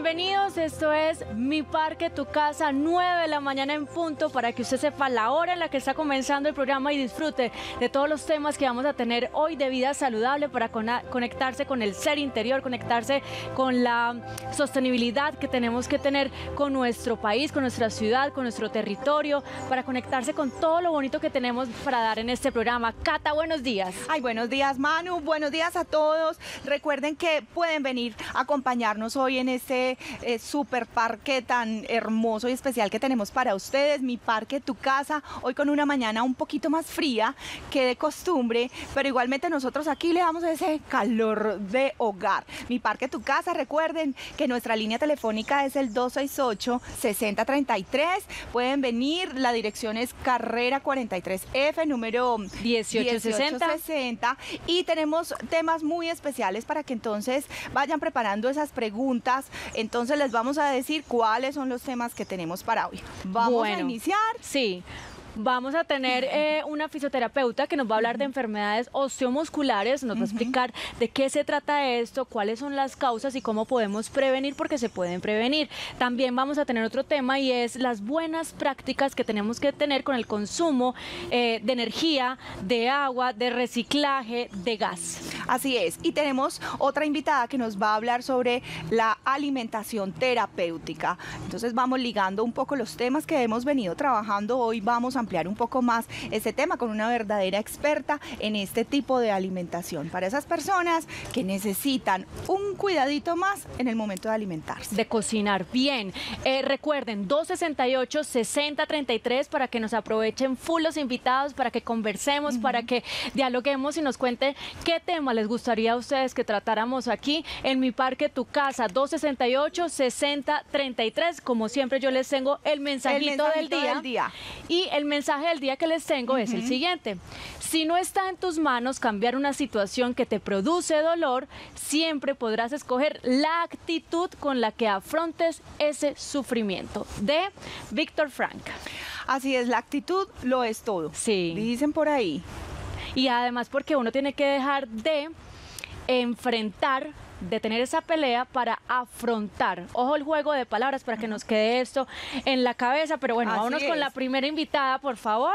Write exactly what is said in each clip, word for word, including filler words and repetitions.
Bienvenidos, esto es Mi Parque, Tu Casa, nueve de la mañana en punto, para que usted sepa la hora en la que está comenzando el programa y disfrute de todos los temas que vamos a tener hoy de vida saludable, para conectarse con el ser interior, conectarse con la sostenibilidad que tenemos que tener con nuestro país, con nuestra ciudad, con nuestro territorio, para conectarse con todo lo bonito que tenemos para dar en este programa. Cata, buenos días. Ay, buenos días, Manu, buenos días a todos. Recuerden que pueden venir a acompañarnos hoy en este eh, super parque tan hermoso y especial que tenemos para ustedes, Mi Parque, Tu Casa, hoy con una mañana un poquito más fría que de costumbre, pero igualmente nosotros aquí le damos ese calor de hogar. Mi Parque, Tu Casa, recuerden que nuestra línea telefónica es el dos seis ocho, seis cero tres tres, pueden venir, la dirección es Carrera cuarenta y tres F, número dieciocho sesenta, y tenemos temas muy especiales para que entonces vayan preparando esas preguntas. Entonces les vamos a decir cuáles son los temas que tenemos para hoy. Vamos bueno, a iniciar. Sí. Vamos a tener eh, una fisioterapeuta que nos va a hablar de enfermedades osteomusculares, nos va a explicar de qué se trata esto, cuáles son las causas y cómo podemos prevenir, porque se pueden prevenir. También vamos a tener otro tema y es las buenas prácticas que tenemos que tener con el consumo eh, de energía, de agua, de reciclaje, de gas. Así es, y tenemos otra invitada que nos va a hablar sobre la alimentación terapéutica. Entonces vamos ligando un poco los temas que hemos venido trabajando hoy, vamos a ampliar un poco más este tema con una verdadera experta en este tipo de alimentación para esas personas que necesitan un cuidadito más en el momento de alimentarse. De cocinar bien. Eh, recuerden, dos sesenta y ocho, sesenta treinta y tres para que nos aprovechen full los invitados, para que conversemos, uh-huh. para que dialoguemos y nos cuente qué tema les gustaría a ustedes que tratáramos aquí en Mi Parque, Tu Casa. Dos sesenta y ocho, sesenta treinta y tres. Como siempre, yo les tengo el mensajito, el mensajito del, día, del día y el mensaje mensaje del día que les tengo uh-huh. es el siguiente: si no está en tus manos cambiar una situación que te produce dolor, siempre podrás escoger la actitud con la que afrontes ese sufrimiento. De Víctor Frank. Así es, la actitud lo es todo. Sí. Dicen por ahí. Y además porque uno tiene que dejar de enfrentar, de tener esa pelea para afrontar. Ojo el juego de palabras para que nos quede esto en la cabeza. Pero bueno, así vámonos es. con la primera invitada, por favor.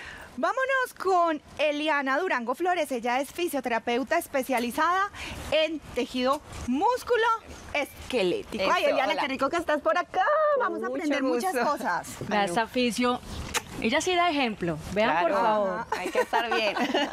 Vámonos con Eliana Durango Flores. Ella es fisioterapeuta especializada en tejido músculo esquelético. Eso, ay, Eliana, hola. Qué rico que estás por acá. Vamos Mucho a aprender gusto. muchas cosas. Vea esta fisio. Ella sí da ejemplo. Vean, claro, por favor. Ajá. Hay que estar bien.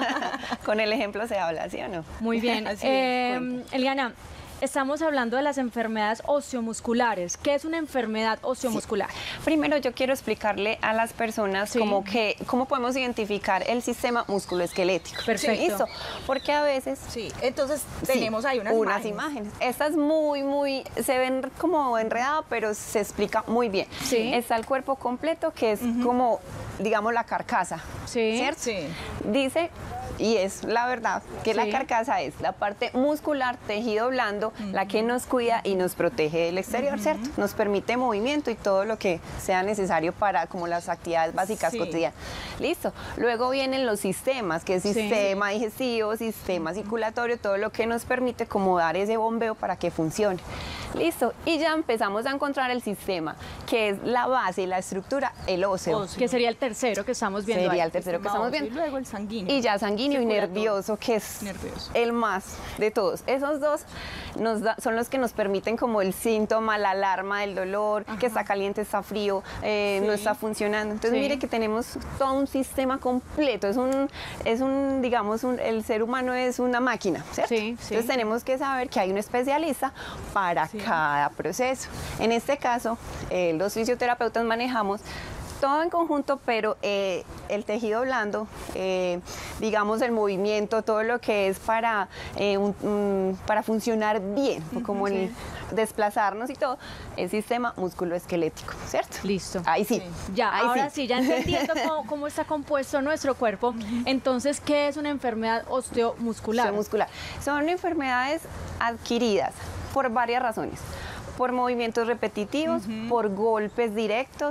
Con el ejemplo se habla, ¿sí o no? Muy bien. eh, Eliana, estamos hablando de las enfermedades osteomusculares. ¿Qué es una enfermedad osteomuscular? Sí. Primero yo quiero explicarle a las personas sí. como que cómo podemos identificar el sistema musculoesquelético. Perfecto. ¿Listo? Porque a veces... Sí, entonces tenemos sí, ahí unas, unas imágenes. imágenes. Estas muy, muy... se ven como enredadas, pero se explica muy bien. Sí. Está el cuerpo completo, que es uh-huh. como, digamos, la carcasa. Sí. ¿Cierto? Sí. Dice... Y es la verdad que sí. la carcasa es la parte muscular, tejido blando, uh-huh. la que nos cuida y nos protege del exterior, uh-huh. ¿cierto? Nos permite movimiento y todo lo que sea necesario para como las actividades básicas sí. cotidianas. Listo. Luego vienen los sistemas, que es sí. sistema digestivo, sistema uh-huh. circulatorio, todo lo que nos permite como dar ese bombeo para que funcione. Listo. Y ya empezamos a encontrar el sistema, que es la base y la estructura, el óseo. óseo. Que sería el tercero que estamos viendo Sería ahí. el tercero que estamos viendo. Y luego el sanguíneo. Y ya sanguíneo y nervioso, que es nervioso. el más de todos. Esos dos nos da, son los que nos permiten como el síntoma, la alarma del dolor, ajá. que está caliente, está frío, eh, sí. no está funcionando. Entonces sí. mire que tenemos todo un sistema completo. Es un, es un digamos, un, el ser humano es una máquina, ¿cierto? Sí, sí. Entonces tenemos que saber que hay un especialista para sí. cada proceso. En este caso, eh, los fisioterapeutas manejamos todo en conjunto, pero eh, el tejido blando, eh, digamos el movimiento, todo lo que es para, eh, un, un, para funcionar bien, uh-huh, como el sí. desplazarnos y todo, el sistema musculoesquelético, ¿cierto? Listo. Ahí sí. sí. Ya, Ahí ahora sí, sí ya entendiendo cómo, cómo está compuesto nuestro cuerpo, uh-huh. entonces, ¿qué es una enfermedad osteomuscular? Osteomuscular. Son enfermedades adquiridas por varias razones. Por movimientos repetitivos, uh-huh. por golpes directos,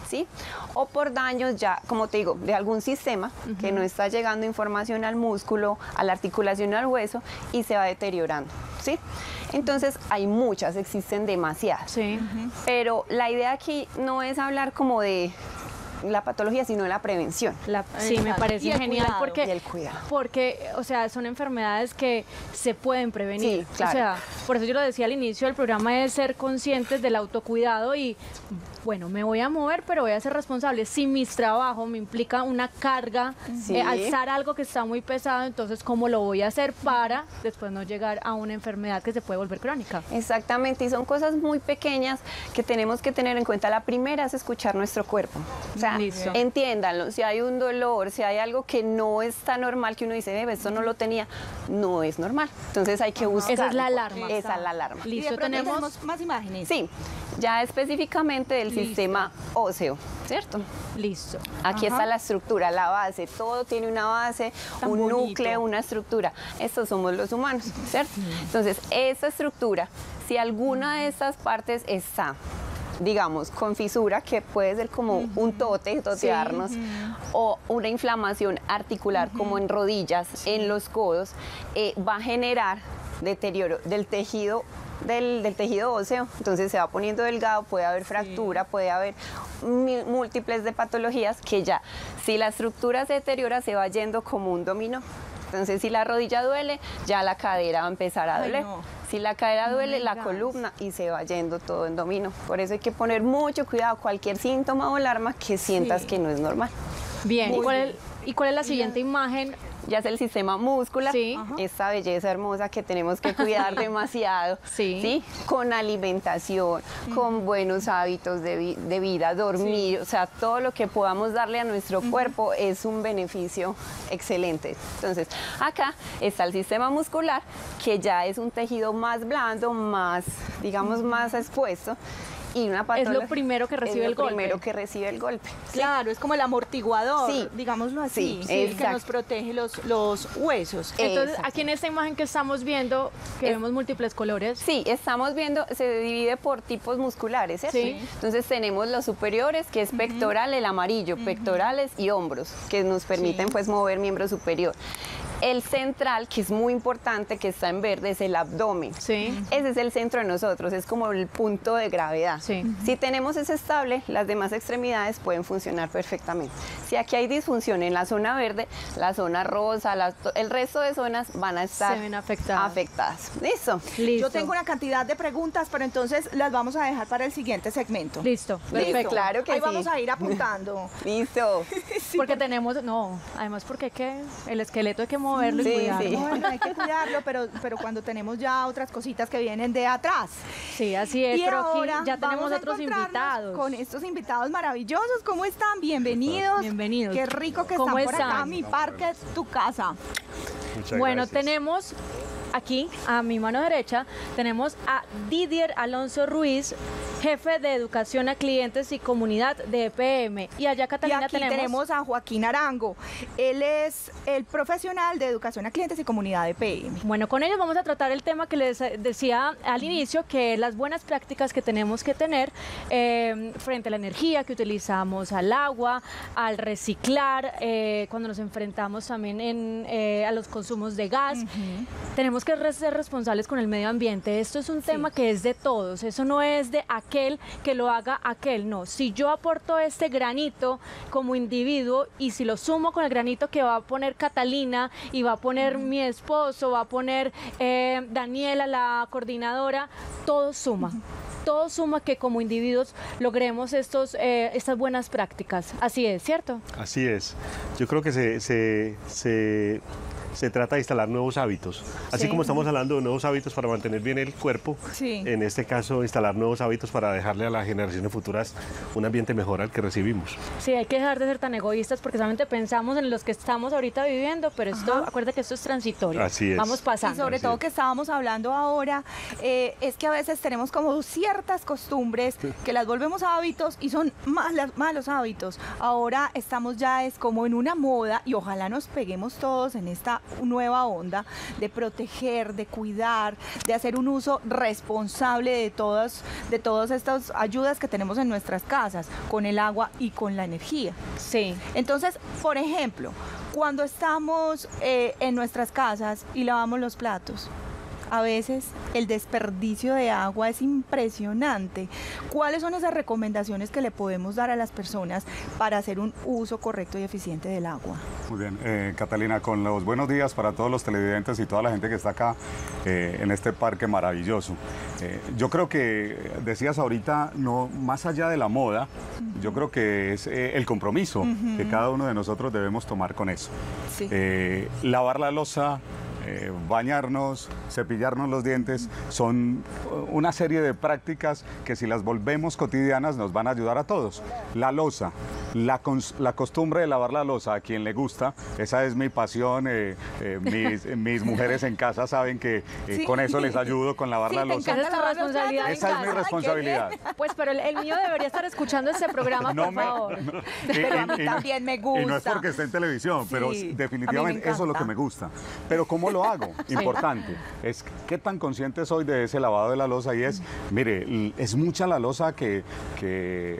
¿sí? O por daños ya, como te digo, de algún sistema uh-huh. que no está llegando información al músculo, a la articulación, al hueso y se va deteriorando, ¿sí? Entonces hay muchas, existen demasiadas. Sí. Uh-huh. Pero la idea aquí no es hablar como de la patología, sino de la prevención. La, sí, me parece genial cuidado, porque, y el cuidado. porque, o sea, son enfermedades que se pueden prevenir. Sí, claro. O sea, por eso yo lo decía al inicio del programa, es ser conscientes del autocuidado y, bueno, me voy a mover, pero voy a ser responsable. Si mi trabajo me implica una carga, sí. eh, alzar algo que está muy pesado, entonces, ¿cómo lo voy a hacer para después no llegar a una enfermedad que se puede volver crónica? Exactamente, y son cosas muy pequeñas que tenemos que tener en cuenta. La primera es escuchar nuestro cuerpo. O sea, Listo. entiéndanlo, si hay un dolor, si hay algo que no está normal, que uno dice, bebé, esto no lo tenía, no es normal. Entonces hay que buscar. Esa es la alarma. Esa es la alarma. Listo, y de pronto tenemos... tenemos más imágenes. Sí, ya específicamente del Listo. sistema óseo, ¿cierto? Listo. Aquí Ajá. está la estructura, la base, todo tiene una base, Tan un bonito. núcleo, una estructura. Estos somos los humanos, ¿cierto? Entonces, esta estructura, si alguna de estas partes está, digamos, con fisura, que puede ser como uh-huh. un tote, totearnos, sí. uh-huh. o una inflamación articular, uh-huh. como en rodillas, sí. en los codos, eh, va a generar deterioro del tejido Del, del tejido óseo, entonces se va poniendo delgado, puede haber fractura, sí. puede haber múltiples de patologías que ya, si la estructura se deteriora, se va yendo como un dominó. Entonces, si la rodilla duele, ya la cadera va a empezar a doler. Ay, no. Si la cadera duele, no la columna, y se va yendo todo en dominó. Por eso hay que poner mucho cuidado, cualquier síntoma o alarma que sientas sí. que no es normal. Bien, ¿y cuál, es, ¿y cuál es la siguiente imagen? Ya es el sistema muscular, sí. esta belleza hermosa que tenemos que cuidar demasiado, sí. ¿sí? Con alimentación, mm. con buenos hábitos de, vi de vida, dormir, sí. o sea, todo lo que podamos darle a nuestro mm. cuerpo es un beneficio excelente. Entonces, acá está el sistema muscular, que ya es un tejido más blando, más, digamos, mm. más expuesto. Y una es lo primero que recibe es el golpe. Es lo primero que recibe el golpe. Claro, es como el amortiguador, sí. digámoslo así, sí, sí, el que nos protege los, los huesos. Entonces, exacto. aquí en esta imagen que estamos viendo, que es, vemos múltiples colores. Sí, estamos viendo, se divide por tipos musculares, ¿cierto? Sí. Entonces tenemos los superiores, que es pectoral, uh-huh. el amarillo, uh-huh. pectorales y hombros, que nos permiten sí. pues mover miembro superior. El central, que es muy importante, que está en verde, es el abdomen. Sí. Ese es el centro de nosotros, es como el punto de gravedad. Sí. Si tenemos ese estable, las demás extremidades pueden funcionar perfectamente. Si aquí hay disfunción en la zona verde, la zona rosa, la, el resto de zonas van a estar Se ven afectadas. afectadas. ¿Listo? Listo. Yo tengo una cantidad de preguntas, pero entonces las vamos a dejar para el siguiente segmento. Listo, perfecto. Listo, claro que Ahí sí. vamos a ir apuntando. Listo. Sí, porque tenemos, no, además porque ¿qué? El esqueleto hay que moverlo sí, y cuidarlo. Sí. Bueno, hay que cuidarlo, pero, pero cuando tenemos ya otras cositas que vienen de atrás. Sí, así es, y pero aquí ahora ya tenemos vamos a otros invitados. Con estos invitados maravillosos, ¿cómo están? Bienvenidos. Bienvenidos. Qué rico que ¿Cómo están por están? acá, mi parque, tu casa. Muchas bueno, gracias. tenemos aquí, a mi mano derecha, tenemos a Didier Alonso Ruiz, jefe de Educación a Clientes y Comunidad de E P M. Y allá, Catalina, y aquí tenemos... tenemos a Joaquín Arango. Él es el profesional de Educación a Clientes y Comunidad de E P M. Bueno, con ellos vamos a tratar el tema que les decía al inicio, que es las buenas prácticas que tenemos que tener eh, frente a la energía que utilizamos, al agua, al reciclar, eh, cuando nos enfrentamos también en, eh, a los consumos de gas. Uh-huh. Tenemos que ser responsables con el medio ambiente. Esto es un sí. tema que es de todos, eso no es de aquel que lo haga aquel, no. Si yo aporto este granito como individuo y si lo sumo con el granito que va a poner Catalina y va a poner uh-huh. mi esposo, va a poner eh, Daniela, la coordinadora, todo suma. Uh-huh. Todo suma que como individuos logremos estos, eh, estas buenas prácticas. Así es, ¿cierto? Así es. Yo creo que se... se, se... se trata de instalar nuevos hábitos. Así sí. como estamos hablando de nuevos hábitos para mantener bien el cuerpo, sí. en este caso instalar nuevos hábitos para dejarle a las generaciones futuras un ambiente mejor al que recibimos. Sí, hay que dejar de ser tan egoístas porque solamente pensamos en los que estamos ahorita viviendo, pero esto, Ajá. acuérdate que esto es transitorio. Así es. Vamos pasando. Y sobre Así todo es. que estábamos hablando ahora, eh, es que a veces tenemos como ciertas costumbres que las volvemos hábitos y son malas, malos hábitos. Ahora estamos ya es como en una moda y ojalá nos peguemos todos en esta nueva onda de proteger, de cuidar, de hacer un uso responsable de todas, de todas estas ayudas que tenemos en nuestras casas, con el agua y con la energía. Sí. Entonces, por ejemplo, cuando estamos eh, en nuestras casas y lavamos los platos, a veces el desperdicio de agua es impresionante. ¿Cuáles son esas recomendaciones que le podemos dar a las personas para hacer un uso correcto y eficiente del agua? Muy bien, eh, Catalina, con los buenos días para todos los televidentes y toda la gente que está acá eh, en este parque maravilloso. Eh, yo creo que, decías ahorita, no, más allá de la moda, uh-huh. yo creo que es eh, el compromiso uh-huh. que cada uno de nosotros debemos tomar con eso. Sí. Eh, lavar la loza, Eh, bañarnos, cepillarnos los dientes, son una serie de prácticas que si las volvemos cotidianas nos van a ayudar a todos. La loza, la, la costumbre de lavar la loza, a quien le gusta, esa es mi pasión, eh, eh, mis, mis mujeres en casa saben que eh, sí. con eso les ayudo, con lavar sí, la loza. Esa es tu responsabilidad. Esa es mi responsabilidad. Pues pero el, el mío debería estar escuchando este programa, no por me, favor. No, pero a mí también me gusta. Y no es porque esté en televisión, sí, pero definitivamente eso es lo que me gusta. Pero ¿cómo lo hago? Sí. Importante, es qué tan consciente soy de ese lavado de la loza y es, mire, es mucha la loza que, que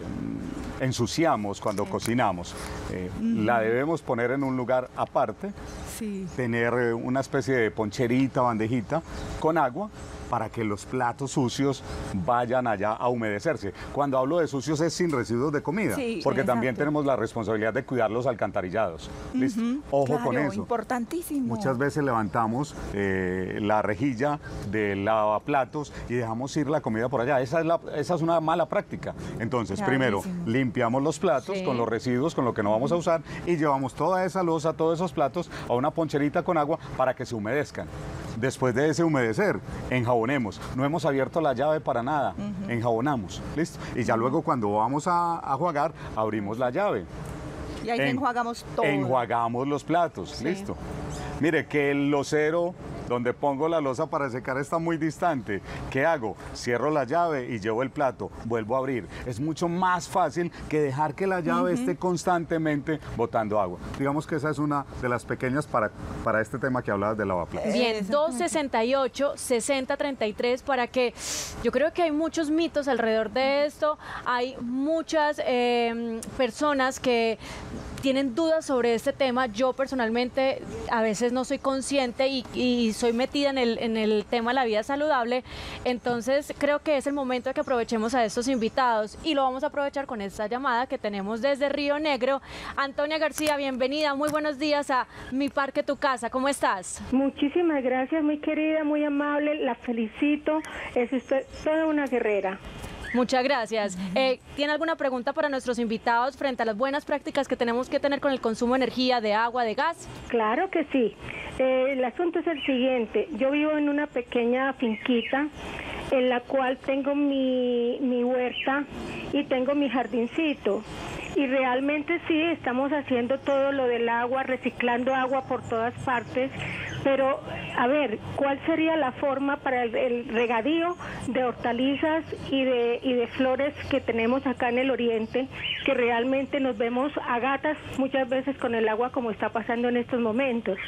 ensuciamos cuando sí. cocinamos. Eh, mm. La debemos poner en un lugar aparte, sí. tener una especie de poncherita, bandejita con agua, para que los platos sucios vayan allá a humedecerse. Cuando hablo de sucios es sin residuos de comida, sí, porque exacto. también tenemos la responsabilidad de cuidar los alcantarillados. ¿Listo? Uh-huh. Ojo claro, con eso. Importantísimo. Muchas veces levantamos eh, la rejilla del lavaplatos y dejamos ir la comida por allá. Esa es, la, esa es una mala práctica. Entonces, Clarísimo. primero, limpiamos los platos sí. con los residuos, con lo que no vamos a usar, y llevamos toda esa loza, todos esos platos a una poncherita con agua para que se humedezcan. Después de ese humedecer, enjabonemos. No hemos abierto la llave para nada, uh-huh. enjabonamos, ¿listo? Y ya luego cuando vamos a, a jugar, abrimos la llave. Y ahí en, enjuagamos todo. Enjuagamos los platos, sí. listo. Mire, que el losero donde pongo la loza para secar está muy distante. ¿Qué hago? Cierro la llave y llevo el plato, vuelvo a abrir. Es mucho más fácil que dejar que la llave uh-huh. esté constantemente botando agua. Digamos que esa es una de las pequeñas para, para este tema que hablabas de lavaplatos. Bien, dos sesenta y ocho, sesenta treinta y tres, para que yo creo que hay muchos mitos alrededor de esto. Hay muchas eh, personas que tienen dudas sobre este tema. Yo personalmente a veces no soy consciente y, y soy metida en el, en el tema de la vida saludable, entonces creo que es el momento de que aprovechemos a estos invitados y lo vamos a aprovechar con esta llamada que tenemos desde Río Negro. Antonia García, bienvenida, muy buenos días a Mi Parque Tu Casa, ¿cómo estás? Muchísimas gracias, muy querida, muy amable, la felicito, es usted toda una guerrera. Muchas gracias. Eh, ¿Tiene alguna pregunta para nuestros invitados frente a las buenas prácticas que tenemos que tener con el consumo de energía, de agua, de gas? Claro que sí. Eh, el asunto es el siguiente. Yo vivo en una pequeña finquita en la cual tengo mi, mi huerta y tengo mi jardincito. Y realmente sí, estamos haciendo todo lo del agua, reciclando agua por todas partes, pero a ver, ¿cuál sería la forma para el, el regadío de hortalizas y de, y de flores que tenemos acá en el oriente, que realmente nos vemos a gatas muchas veces con el agua como está pasando en estos momentos?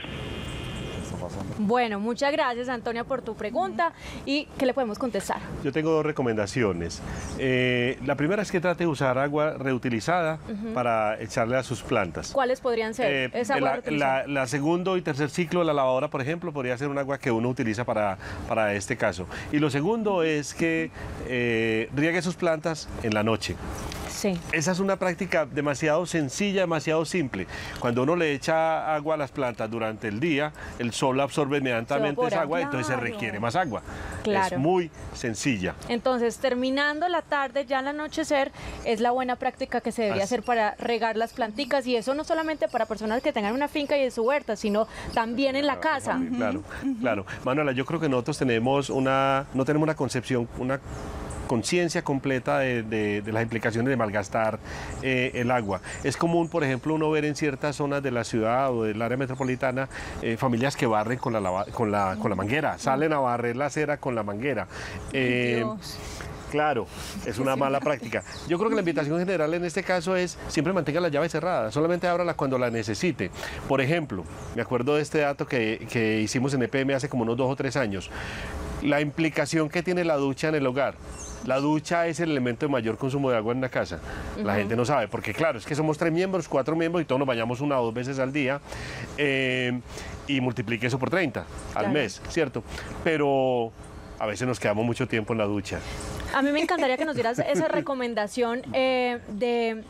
Bueno, muchas gracias, Antonia, por tu pregunta. ¿Y qué le podemos contestar? Yo tengo dos recomendaciones. Eh, la primera es que trate de usar agua reutilizada uh-huh. para echarle a sus plantas. ¿Cuáles podrían ser? Eh, ¿Esa agua la, reutilizada? la, la segundo y tercer ciclo de la lavadora, por ejemplo, podría ser un agua que uno utiliza para, para este caso. Y lo segundo es que eh, riegue sus plantas en la noche. Sí. Esa es una práctica demasiado sencilla, demasiado simple. Cuando uno le echa agua a las plantas durante el día, el sol absorbe inmediatamente esa agua, claro. entonces se requiere más agua. Claro. Es muy sencilla. Entonces, terminando la tarde, ya al anochecer, es la buena práctica que se debería Así. hacer para regar las planticas, y eso no solamente para personas que tengan una finca y en su huerta, sino también en la casa. Uh-huh. Claro, uh-huh. claro. Manuela, yo creo que nosotros tenemos una, no tenemos una concepción, una conciencia completa de, de, de las implicaciones de malgastar eh, el agua. Es común, por ejemplo, uno ver en ciertas zonas de la ciudad o del área metropolitana eh, familias que barren con la, lava, con, la, con la manguera, salen a barrer la acera con la manguera. Eh, Claro, es una mala práctica. Yo creo que la invitación general en este caso es siempre mantenga la llave cerrada, solamente ábrala cuando la necesite. Por ejemplo, me acuerdo de este dato que, que hicimos en E P M hace como unos dos o tres años, la implicación que tiene la ducha en el hogar. La ducha es el elemento de mayor consumo de agua en una casa. La uh-huh. gente no sabe, porque claro, es que somos tres miembros, cuatro miembros y todos nos bañamos una o dos veces al día eh, y multiplique eso por treinta al claro. mes, ¿cierto? Pero a veces nos quedamos mucho tiempo en la ducha. A mí me encantaría que nos dieras esa recomendación eh, de...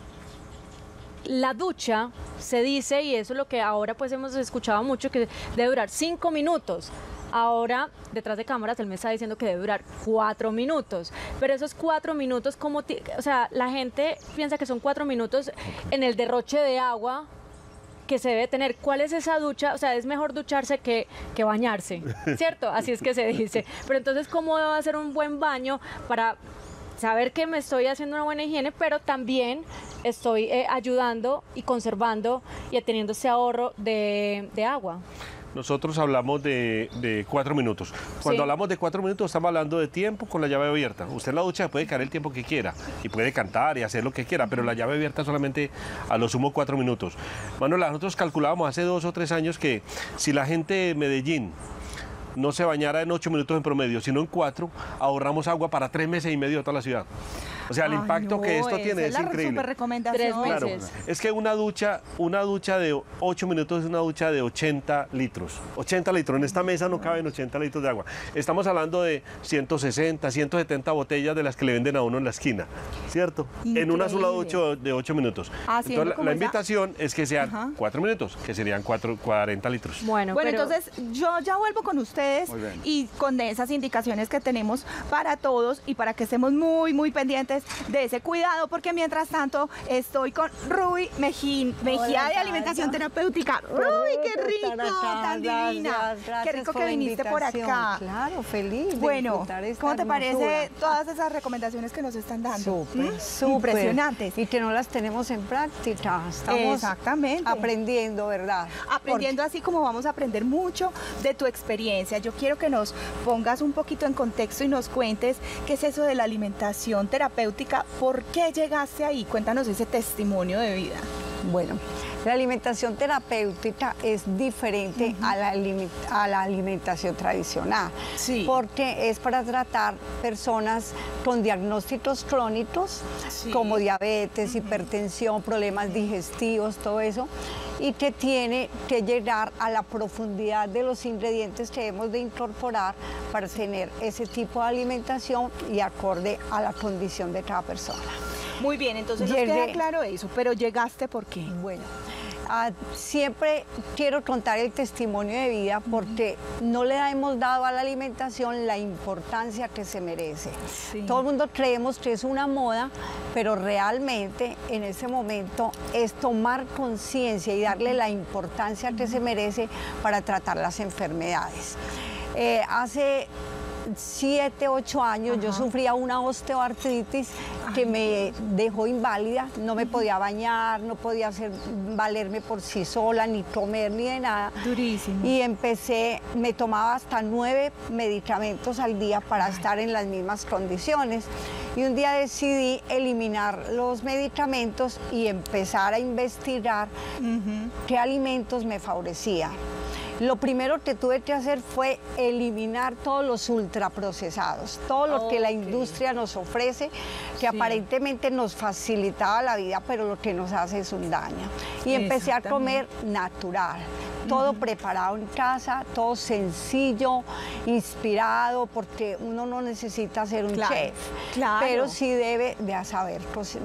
La ducha, se dice, y eso es lo que ahora pues hemos escuchado mucho, que debe durar cinco minutos. Ahora, detrás de cámaras, él me está diciendo que debe durar cuatro minutos. Pero esos cuatro minutos, como o sea, la gente piensa que son cuatro minutos en el derroche de agua que se debe tener. ¿Cuál es esa ducha? O sea, es mejor ducharse que, que bañarse, ¿cierto? Así es que se dice. Pero entonces, ¿cómo debo hacer un buen baño para saber que me estoy haciendo una buena higiene, pero también estoy eh, ayudando y conservando y teniendo ese ahorro de, de agua? Nosotros hablamos de, de cuatro minutos. Cuando sí. hablamos de cuatro minutos estamos hablando de tiempo con la llave abierta. Usted en la ducha puede caer el tiempo que quiera y puede cantar y hacer lo que quiera, pero la llave abierta solamente a lo sumo cuatro minutos. Manuela, nosotros calculábamos hace dos o tres años que si la gente de Medellín no se bañara en ocho minutos en promedio, sino en cuatro, ahorramos agua para tres meses y medio de toda la ciudad. O sea, el Ay, impacto no, que esto tiene es, es la increíble. Super recomendación. Tres Claro, es que una ducha, una ducha de ocho minutos es una ducha de ochenta litros. ochenta litros. En esta mesa no caben ochenta litros de agua. Estamos hablando de ciento sesenta, ciento setenta botellas de las que le venden a uno en la esquina, ¿cierto? Increíble. En una sola ducha de ocho minutos. Haciendo Entonces, la, la invitación esa... es que sean Ajá. cuatro minutos, que serían cuatro, cuarenta litros. Bueno, bueno pero... entonces yo ya vuelvo con ustedes y con esas indicaciones que tenemos para todos y para que estemos muy, muy pendientes de ese cuidado. Cuidado, porque mientras tanto estoy con Ruby Mejín, Mejía Hola, de Alimentación Terapéutica. Ruby, qué rico, tan divina. Gracias, gracias qué rico que viniste por acá. Claro, feliz. Bueno, ¿cómo te parece hermosura? Todas esas recomendaciones que nos están dando? Súper, ¿Mm? súper. Impresionantes. Y que no las tenemos en práctica. Estamos Exactamente. aprendiendo, ¿verdad? Aprendiendo porque... así como vamos a aprender mucho de tu experiencia. Yo quiero que nos pongas un poquito en contexto y nos cuentes qué es eso de la alimentación terapéutica. ¿Por qué llegaste ahí? Cuéntanos ese testimonio de vida. Bueno, la alimentación terapéutica es diferente uh-huh. a, la a la alimentación tradicional, sí. porque es para tratar personas con diagnósticos crónicos, sí. como diabetes, uh-huh. hipertensión, problemas digestivos, todo eso, y que tiene que llegar a la profundidad de los ingredientes que debemos de incorporar para tener ese tipo de alimentación y acorde a la condición de cada persona. Muy bien, entonces nos queda claro eso, pero ¿llegaste por qué? Bueno, uh, siempre quiero contar el testimonio de vida porque uh-huh. no le hemos dado a la alimentación la importancia que se merece. Sí. Todo el mundo creemos que es una moda, pero realmente en ese momento es tomar conciencia y darle la importancia que se merece para tratar las enfermedades. Eh, hace siete, ocho años, Ajá. yo sufría una osteoartritis que me dejó inválida, no me podía bañar, no podía hacer, valerme por sí sola, ni comer, ni de nada. Durísimo. Y empecé, me tomaba hasta nueve medicamentos al día para Ay. estar en las mismas condiciones. Y un día decidí eliminar los medicamentos y empezar a investigar uh-huh. qué alimentos me favorecían. Lo primero que tuve que hacer fue eliminar todos los ultraprocesados, todo lo okay. que la industria nos ofrece, que sí. aparentemente nos facilitaba la vida, pero lo que nos hace es un daño. Y empecé a comer natural. Todo uh-huh. preparado en casa, todo sencillo, inspirado, porque uno no necesita ser un claro, chef, claro. pero sí debe de saber,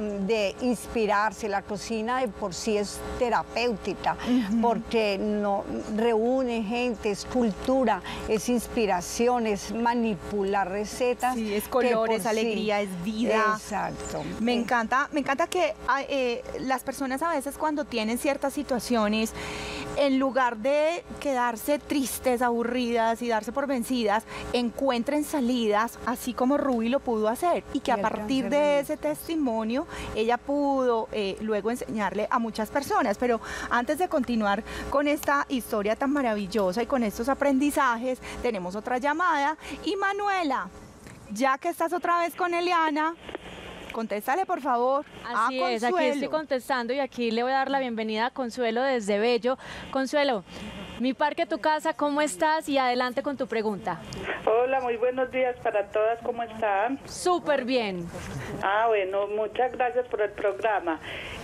de inspirarse. La cocina de por sí es terapéutica, uh-huh. porque no, reúne gente, es cultura, es inspiración, es manipular recetas. Sí, es colores, alegría, sí. es vida. Exacto. Me encanta, me encanta que eh, las personas a veces cuando tienen ciertas situaciones, en lugar de quedarse tristes, aburridas y darse por vencidas, encuentren salidas, así como Ruby lo pudo hacer, y que a partir de ese testimonio ella pudo eh, luego enseñarle a muchas personas. Pero antes de continuar con esta historia tan maravillosa y con estos aprendizajes, tenemos otra llamada. Y Manuela, ya que estás otra vez con Eliana, contéstale, por favor. Así a es, aquí estoy contestando y aquí le voy a dar la bienvenida a Consuelo desde Bello. Consuelo, Mi Parque, Tu Casa, ¿cómo estás? Y adelante con tu pregunta. Hola, muy buenos días para todas, ¿cómo están? Súper bien. Ah, bueno, muchas gracias por el programa.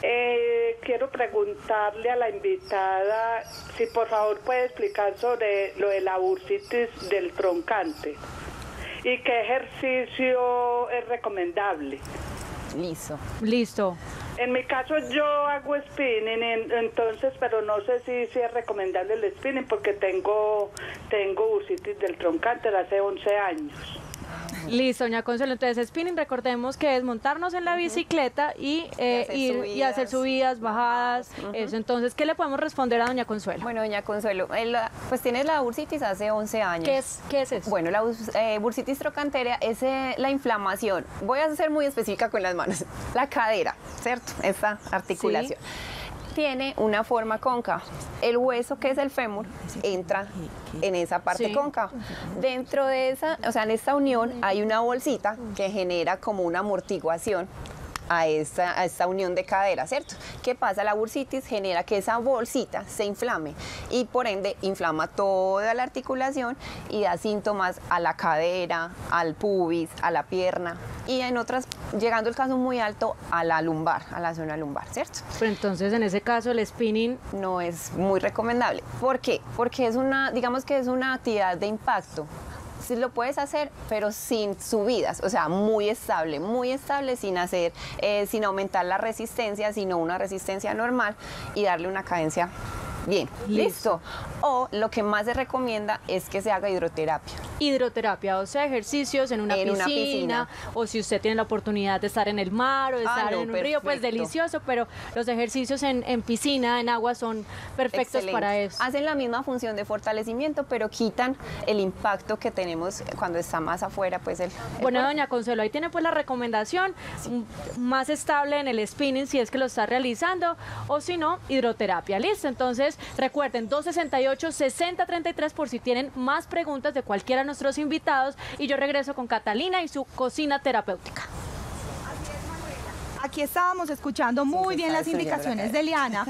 Eh, quiero preguntarle a la invitada si por favor puede explicar sobre lo de la bursitis del troncante y qué ejercicio es recomendable. Listo. Listo. En mi caso yo hago spinning, en, entonces, pero no sé si, si es recomendable el spinning porque tengo, tengo bursitis del troncante desde hace once años. Listo, doña Consuelo. Entonces, spinning, recordemos que es montarnos en la bicicleta y, eh, y, hacer, ir, subidas. y hacer subidas, bajadas, uh-huh. Eso. Entonces, ¿qué le podemos responder a doña Consuelo? Bueno, doña Consuelo, el, pues tienes la bursitis hace once años. ¿Qué es, qué es eso? Bueno, la eh, bursitis trochanteriana es eh, la inflamación. Voy a ser muy específica con las manos. La cadera, ¿cierto? Esta articulación. Sí. Tiene una forma cóncava. El hueso, que es el fémur, entra en esa parte sí. cóncava. Dentro de esa, o sea, en esta unión hay una bolsita que genera como una amortiguación a esta, a esta unión de cadera, ¿cierto? ¿Qué pasa? La bursitis genera que esa bolsita se inflame y por ende inflama toda la articulación y da síntomas a la cadera, al pubis, a la pierna y en otras, llegando el caso muy alto, a la lumbar, a la zona lumbar, ¿cierto? Pero entonces en ese caso el spinning no es muy recomendable. ¿Por qué? Porque es una, digamos que es una actividad de impacto. Sí lo puedes hacer, pero sin subidas, o sea, muy estable, muy estable, sin hacer, eh, sin aumentar la resistencia, sino una resistencia normal y darle una cadencia bien. Listo. Listo. O lo que más se recomienda es que se haga hidroterapia. Hidroterapia, o sea, ejercicios en una, en piscina, una piscina, o si usted tiene la oportunidad de estar en el mar o de estar ah, no, en un perfecto. río, pues delicioso, pero los ejercicios en, en piscina, en agua, son perfectos Excelente. Para eso. Hacen la misma función de fortalecimiento, pero quitan el impacto que tenemos cuando está más afuera, pues el... el bueno, cuerpo. Doña Consuelo, ahí tiene pues la recomendación, sí. más estable en el spinning si es que lo está realizando, o si no, hidroterapia. Listo, entonces recuerden, dos sesenta y ocho, sesenta treinta y tres por si tienen más preguntas de cualquiera de nuestros invitados y yo regreso con Catalina y su cocina terapéutica. Aquí estábamos escuchando muy bien las indicaciones de Eliana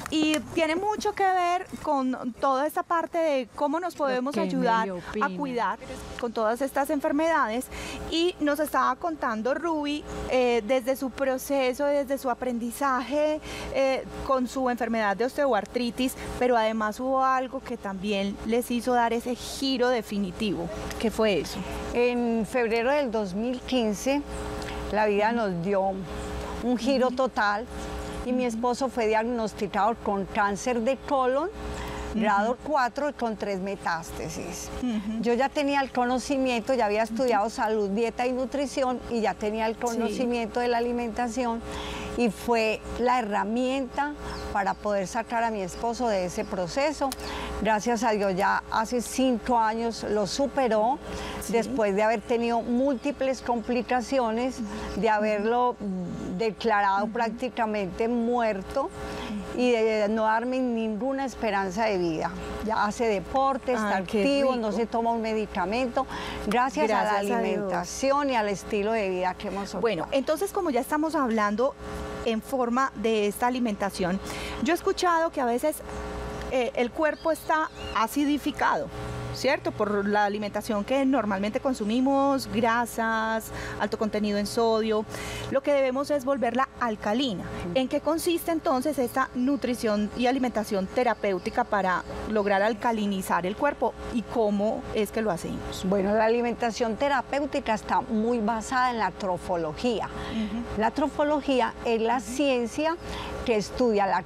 y tiene mucho que ver con toda esta parte de cómo nos podemos ayudar a cuidar con todas estas enfermedades y nos estaba contando Ruby eh, desde su proceso, desde su aprendizaje eh, con su enfermedad de osteoartritis, pero además hubo algo que también les hizo dar ese giro definitivo. ¿Qué fue eso? En febrero del dos mil quince la vida nos dio un giro total y mi esposo fue diagnosticado con cáncer de colon, uh-huh. grado cuatro y con tres metástasis. Uh-huh. Yo ya tenía el conocimiento, ya había estudiado uh-huh. salud, dieta y nutrición y ya tenía el conocimiento sí. de la alimentación y fue la herramienta para poder sacar a mi esposo de ese proceso. Gracias a Dios ya hace cinco años lo superó, sí. después de haber tenido múltiples complicaciones, de haberlo declarado uh-huh. prácticamente muerto y de no darme ninguna esperanza de vida. Ya hace deporte, está Ay, activo, no se toma un medicamento, gracias, gracias a la alimentación a y al estilo de vida que hemos optado. Bueno, entonces como ya estamos hablando en forma de esta alimentación, yo he escuchado que a veces eh, el cuerpo está acidificado, ¿cierto? Por la alimentación que normalmente consumimos, grasas, alto contenido en sodio. Lo que debemos es volverla alcalina. ¿En qué consiste entonces esta nutrición y alimentación terapéutica para lograr alcalinizar el cuerpo y cómo es que lo hacemos? Bueno, la alimentación terapéutica está muy basada en la trofología. Uh-huh. La trofología es la ciencia que estudia la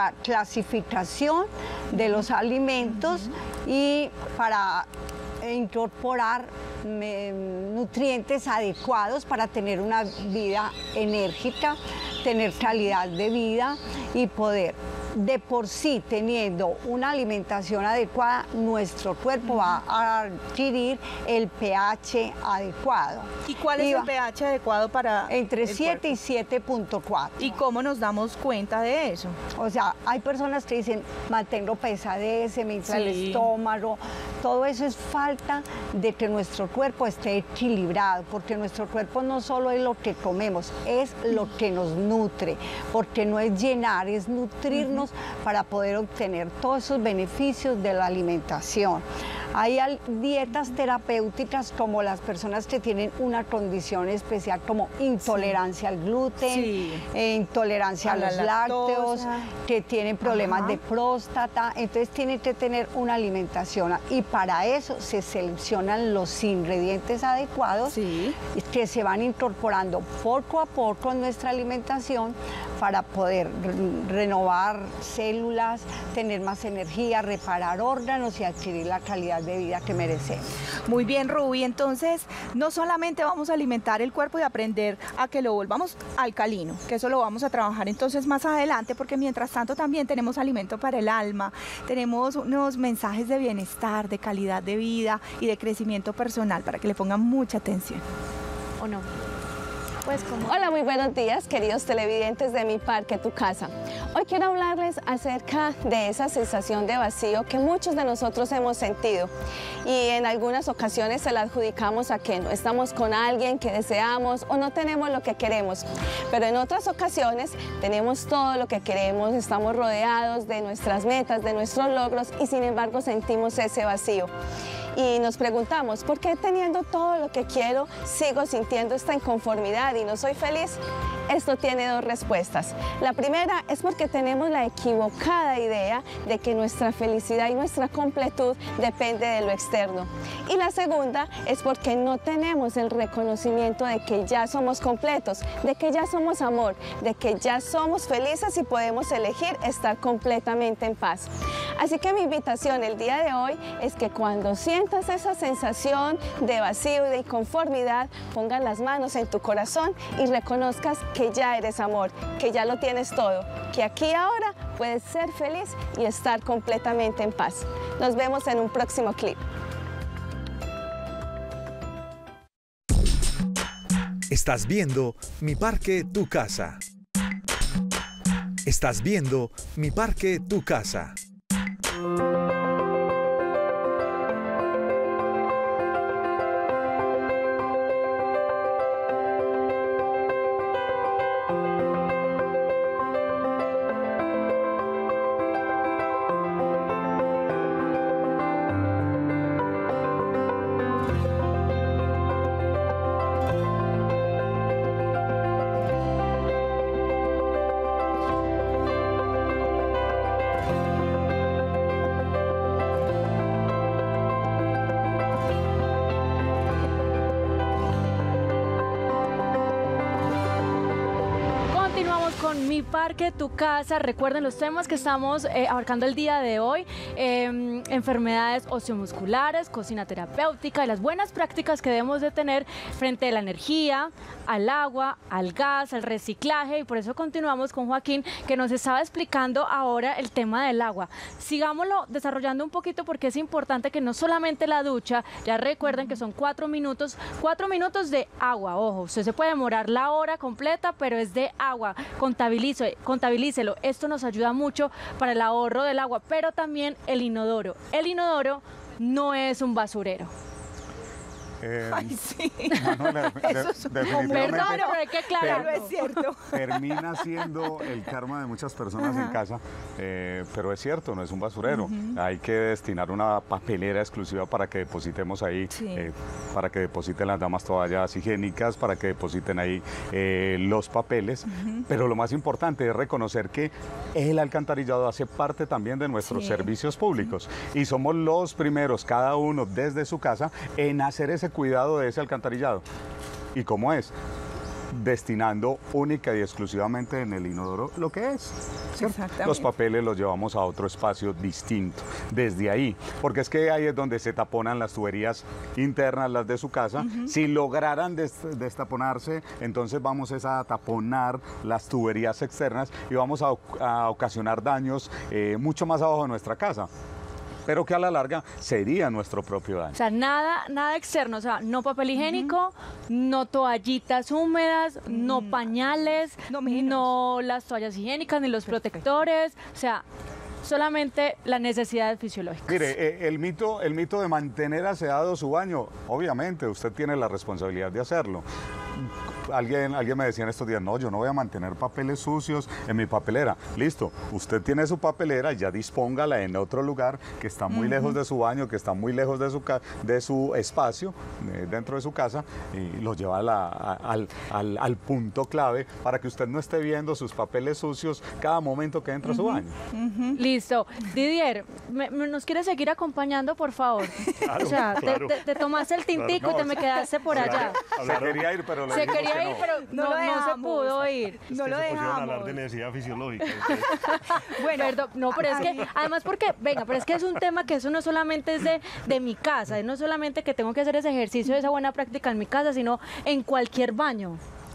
clasificación de los alimentos uh-huh. y para incorporar me, nutrientes adecuados para tener una vida enérgica, tener calidad de vida y poder de por sí teniendo una alimentación adecuada, nuestro cuerpo va a adquirir el pH adecuado. ¿Y cuál es y el pH adecuado para entre siete y siete punto cuatro? ¿Y cómo nos damos cuenta de eso? O sea, hay personas que dicen, mantengo pesadez, se me infla sí. el estómago, Todo eso es falta de que nuestro cuerpo esté equilibrado, porque nuestro cuerpo no solo es lo que comemos, es lo que nos nutre, porque no es llenar, es nutrirnos uh-huh. para poder obtener todos esos beneficios de la alimentación. Hay dietas terapéuticas como las personas que tienen una condición especial como intolerancia sí. al gluten, sí. eh, intolerancia a, a los lácteos, que tienen problemas Ajá. de próstata, entonces tienen que tener una alimentación y para eso se seleccionan los ingredientes adecuados sí. que se van incorporando poco a poco en nuestra alimentación para poder re renovar células, tener más energía, reparar órganos y adquirir la calidad de vida que merecemos. Muy bien, Ruby, entonces no solamente vamos a alimentar el cuerpo y aprender a que lo volvamos alcalino, que eso lo vamos a trabajar entonces más adelante, porque mientras tanto también tenemos alimento para el alma, tenemos unos mensajes de bienestar, de calidad de vida y de crecimiento personal para que le pongan mucha atención. ¿O no? Pues como... Hola, muy buenos días, queridos televidentes de Mi Parque, Tu Casa. Hoy quiero hablarles acerca de esa sensación de vacío que muchos de nosotros hemos sentido y en algunas ocasiones se la adjudicamos a que no estamos con alguien que deseamos o no tenemos lo que queremos, pero en otras ocasiones tenemos todo lo que queremos, estamos rodeados de nuestras metas, de nuestros logros y sin embargo sentimos ese vacío. Y nos preguntamos, ¿por qué teniendo todo lo que quiero sigo sintiendo esta inconformidad y no soy feliz? Esto tiene dos respuestas. La primera es porque tenemos la equivocada idea de que nuestra felicidad y nuestra completud depende de lo externo. Y la segunda es porque no tenemos el reconocimiento de que ya somos completos, de que ya somos amor, de que ya somos felices y podemos elegir estar completamente en paz. Así que mi invitación el día de hoy es que cuando sientas esa sensación de vacío y de inconformidad, pongas las manos en tu corazón y reconozcas que ya eres amor, que ya lo tienes todo, que aquí y ahora puedes ser feliz y estar completamente en paz. Nos vemos en un próximo clip. Estás viendo Mi Parque, Tu Casa. Estás viendo Mi Parque, Tu Casa. Con Mi Parque, Tu Casa. Recuerden los temas que estamos eh, abarcando el día de hoy, eh, enfermedades osteomusculares, cocina terapéutica y las buenas prácticas que debemos de tener frente a la energía, al agua, al gas, al reciclaje, y por eso continuamos con Joaquín, que nos estaba explicando ahora el tema del agua. Sigámoslo desarrollando un poquito porque es importante que no solamente la ducha, ya recuerden que son cuatro minutos, cuatro minutos de agua, ojo, usted se puede demorar la hora completa, pero es de agua. Contabilice, contabilícelo, esto nos ayuda mucho para el ahorro del agua, pero también el inodoro. El inodoro no es un basurero. Eh, Ay, sí. Manuela, de, Eso es definitivamente Perdón, pero hay que aclararlo. Pero es cierto. termina siendo el karma de muchas personas Ajá. en casa, eh, pero es cierto, no es un basurero. Uh-huh. Hay que destinar una papelera exclusiva para que depositemos ahí, sí. eh, para que depositen las damas toallas higiénicas, para que depositen ahí eh, los papeles, uh-huh. pero lo más importante es reconocer que el alcantarillado hace parte también de nuestros sí. servicios públicos sí. y somos los primeros, cada uno desde su casa, en hacer ese cuidado de ese alcantarillado. ¿Y cómo es? Destinando única y exclusivamente en el inodoro lo que es. Los papeles los llevamos a otro espacio distinto, desde ahí, porque es que ahí es donde se taponan las tuberías internas, las de su casa. Uh-huh. Si lograran des destaponarse, entonces vamos a taponar las tuberías externas y vamos a, a ocasionar daños eh, mucho más abajo de nuestra casa, pero que a la larga sería nuestro propio daño. O sea, nada, nada externo, o sea, no papel higiénico, uh-huh. no toallitas húmedas, uh-huh. no pañales, no, no las toallas higiénicas, ni los protectores, o sea, solamente las necesidades fisiológicas? Mire, eh, el, mito, el mito de mantener aseado su baño, obviamente usted tiene la responsabilidad de hacerlo. Alguien, alguien me decía en estos días, no, yo no voy a mantener papeles sucios en mi papelera. Listo, usted tiene su papelera, ya dispóngala en otro lugar que está muy uh-huh. lejos de su baño, que está muy lejos de su, de su espacio, eh, dentro de su casa, y lo lleva a la, a, al, al, al punto clave para que usted no esté viendo sus papeles sucios cada momento que entra uh-huh. a su baño. Uh-huh. Listo. Didier, ¿me, me, ¿nos quieres seguir acompañando, por favor? Claro, o sea, claro. te, te, te tomaste el tintico claro. no, y te me quedaste por claro. allá. Se quería ir, pero le Se quería ir, no. pero no, no, no se pudo ir. Es no que lo se pusieron a dejamos. hablar de necesidad fisiológica. Bueno, Perdón, no, pero es que, además porque, venga, pero es que es un tema que eso no solamente es de, de mi casa, no solamente que tengo que hacer ese ejercicio, esa buena práctica en mi casa, sino en cualquier baño.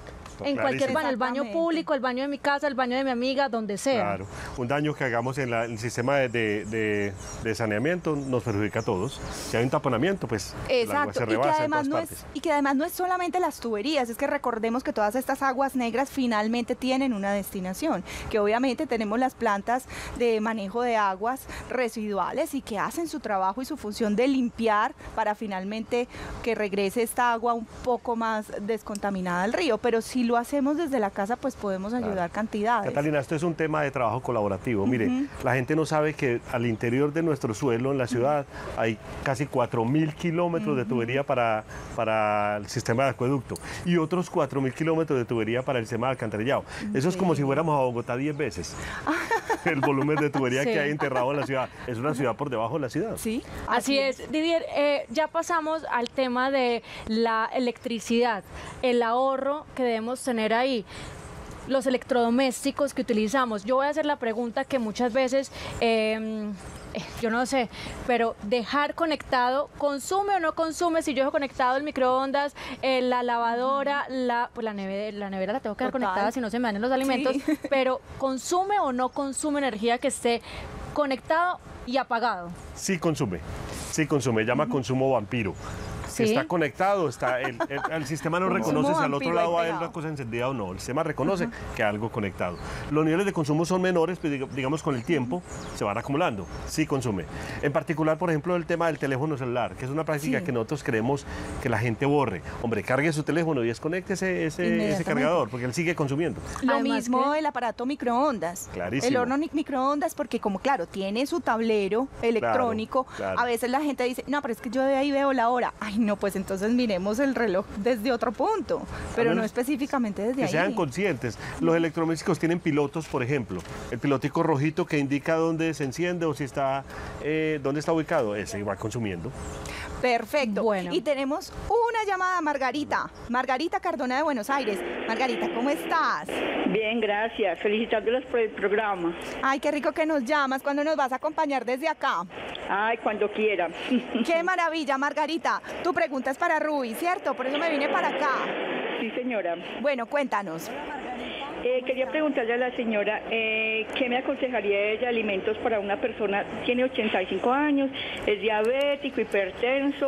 En cualquier baño, el baño público, el baño de mi casa, el baño de mi amiga, donde sea. Claro, un daño que hagamos en, la, en el sistema de, de, de, de saneamiento nos perjudica a todos. Si hay un taponamiento, pues el agua se rebasa y que además en no todas es, partes. y que además no es solamente las tuberías, es que recordemos que todas estas aguas negras finalmente tienen una destinación, que obviamente tenemos las plantas de manejo de aguas residuales y que hacen su trabajo y su función de limpiar para finalmente que regrese esta agua un poco más descontaminada al río, pero si lo hacemos desde la casa, pues podemos ayudar claro. cantidades. Catalina, esto es un tema de trabajo colaborativo. Uh-huh. Mire, la gente no sabe que al interior de nuestro suelo, en la ciudad, uh-huh. hay casi cuatro mil kilómetros uh-huh. de tubería para, para el sistema de acueducto y otros cuatro mil kilómetros de tubería para el sistema de alcantarillado. Uh-huh. Eso es como si fuéramos a Bogotá diez veces. El volumen de tubería sí. que hay enterrado en la ciudad. Es una ciudad por debajo de la ciudad. Sí, así, así es. es. Didier, eh, ya pasamos al tema de la electricidad, el ahorro que debemos tener ahí, los electrodomésticos que utilizamos. Yo voy a hacer la pregunta que muchas veces, eh, yo no sé, pero dejar conectado, ¿consume o no consume? Si yo dejo conectado el microondas, eh, la lavadora, la, pues la nevera, la nevera la tengo que dejar conectada si no se me dañan los alimentos, sí. pero ¿consume o no consume energía que esté conectado y apagado? Sí consume, sí consume, llama uh-huh. consumo vampiro. ¿Sí? Está conectado, está el, el, el sistema no reconoce si al otro lado hay una cosa encendida o no. El sistema reconoce uh-huh. que hay algo conectado. Los niveles de consumo son menores, pues, digamos con el tiempo se van acumulando. Sí consume. En particular, por ejemplo, el tema del teléfono celular, que es una práctica sí. que nosotros queremos que la gente borre. Hombre, cargue su teléfono y desconecte ese, ese, ese cargador, porque él sigue consumiendo. Lo Además mismo que... el aparato microondas. Clarísimo. El horno microondas, porque como claro, tiene su tablero electrónico, claro, claro. a veces la gente dice, no, pero es que yo de ahí veo la hora. Ay, no, pues entonces miremos el reloj desde otro punto, pero no específicamente desde que ahí. Que sean conscientes. Los electrodomésticos tienen pilotos, por ejemplo. El pilotico rojito que indica dónde se enciende o si está, eh, dónde está ubicado, ese va consumiendo. Perfecto. Bueno. Y tenemos una llamada, Margarita. Margarita Cardona de Buenos Aires. Margarita, ¿cómo estás? Bien, gracias. Felicitándolos por el programa. Ay, qué rico que nos llamas. ¿Cuándo nos vas a acompañar desde acá? Ay, cuando quiera. Qué maravilla, Margarita. Tu pregunta es para Ruby, ¿cierto? Por eso me vine para acá. Sí, señora. Bueno, cuéntanos. Eh, quería preguntarle a la señora, eh, ¿qué me aconsejaría ella de alimentos para una persona? Tiene ochenta y cinco años, es diabético, hipertenso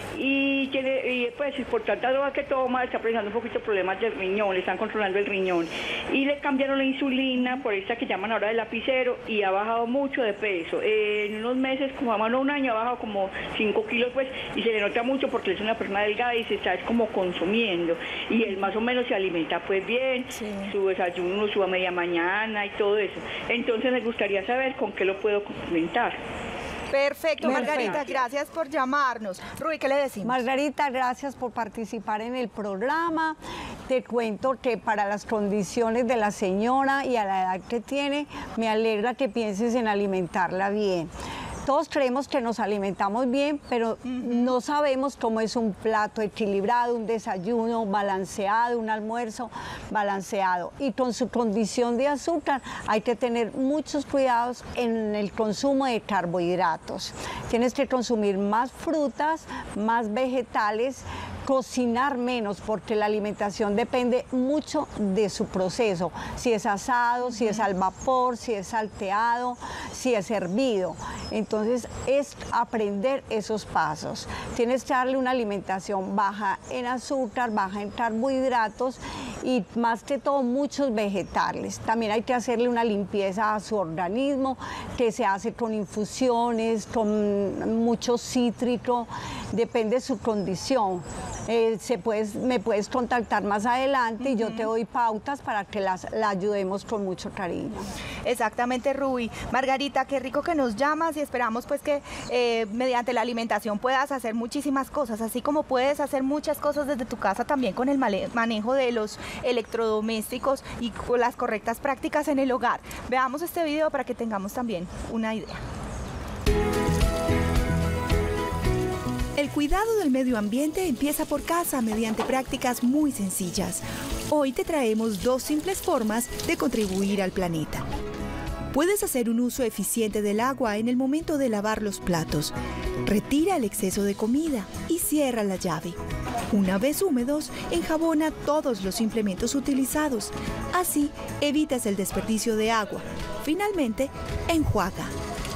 y tiene, y pues por tanta droga que toma, está presentando un poquito problemas del riñón, le están controlando el riñón. Y le cambiaron la insulina por esta que llaman ahora de lapicero y ha bajado mucho de peso. Eh, en unos meses, como a mano un año, ha bajado como cinco kilos, pues, y se le nota mucho porque es una persona delgada y se está como consumiendo. Y él más o menos se alimenta pues bien, sí. su desayuno, su a media mañana y todo eso. Entonces me gustaría saber con qué lo puedo complementar. Perfecto, Margarita, gracias por llamarnos. Ruy, ¿qué le decimos? Margarita, gracias por participar en el programa. Te cuento que para las condiciones de la señora y a la edad que tiene, me alegra que pienses en alimentarla bien. Todos creemos que nos alimentamos bien, pero uh-huh. no sabemos cómo es un plato equilibrado, un desayuno balanceado, un almuerzo balanceado. Y con su condición de azúcar hay que tener muchos cuidados en el consumo de carbohidratos. Tienes que consumir más frutas, más vegetales, cocinar menos, porque la alimentación depende mucho de su proceso, si es asado, si es al vapor, si es salteado, si es hervido. Entonces es aprender esos pasos. Tienes que darle una alimentación baja en azúcar, baja en carbohidratos y más que todo muchos vegetales. También hay que hacerle una limpieza a su organismo, que se hace con infusiones, con mucho cítrico, depende de su condición. Eh, se puedes, me puedes contactar más adelante uh-huh. y yo te doy pautas para que las, la ayudemos con mucho cariño. Exactamente, Ruby. Margarita, qué rico que nos llamas y esperamos pues que eh, mediante la alimentación puedas hacer muchísimas cosas, así como puedes hacer muchas cosas desde tu casa también con el manejo de los electrodomésticos y con las correctas prácticas en el hogar. Veamos este video para que tengamos también una idea. El cuidado del medio ambiente empieza por casa mediante prácticas muy sencillas. Hoy te traemos dos simples formas de contribuir al planeta. Puedes hacer un uso eficiente del agua en el momento de lavar los platos. Retira el exceso de comida y cierra la llave. Una vez húmedos, enjabona todos los implementos utilizados. Así evitas el desperdicio de agua. Finalmente, enjuaga.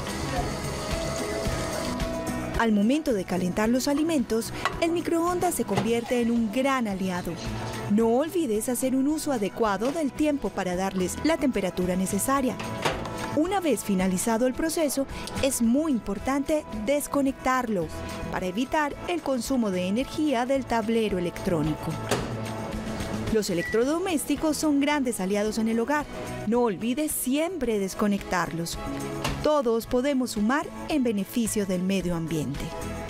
Al momento de calentar los alimentos, el microondas se convierte en un gran aliado. No olvides hacer un uso adecuado del tiempo para darles la temperatura necesaria. Una vez finalizado el proceso, es muy importante desconectarlo para evitar el consumo de energía del tablero electrónico. Los electrodomésticos son grandes aliados en el hogar. No olvides siempre desconectarlos. Todos podemos sumar en beneficio del medio ambiente.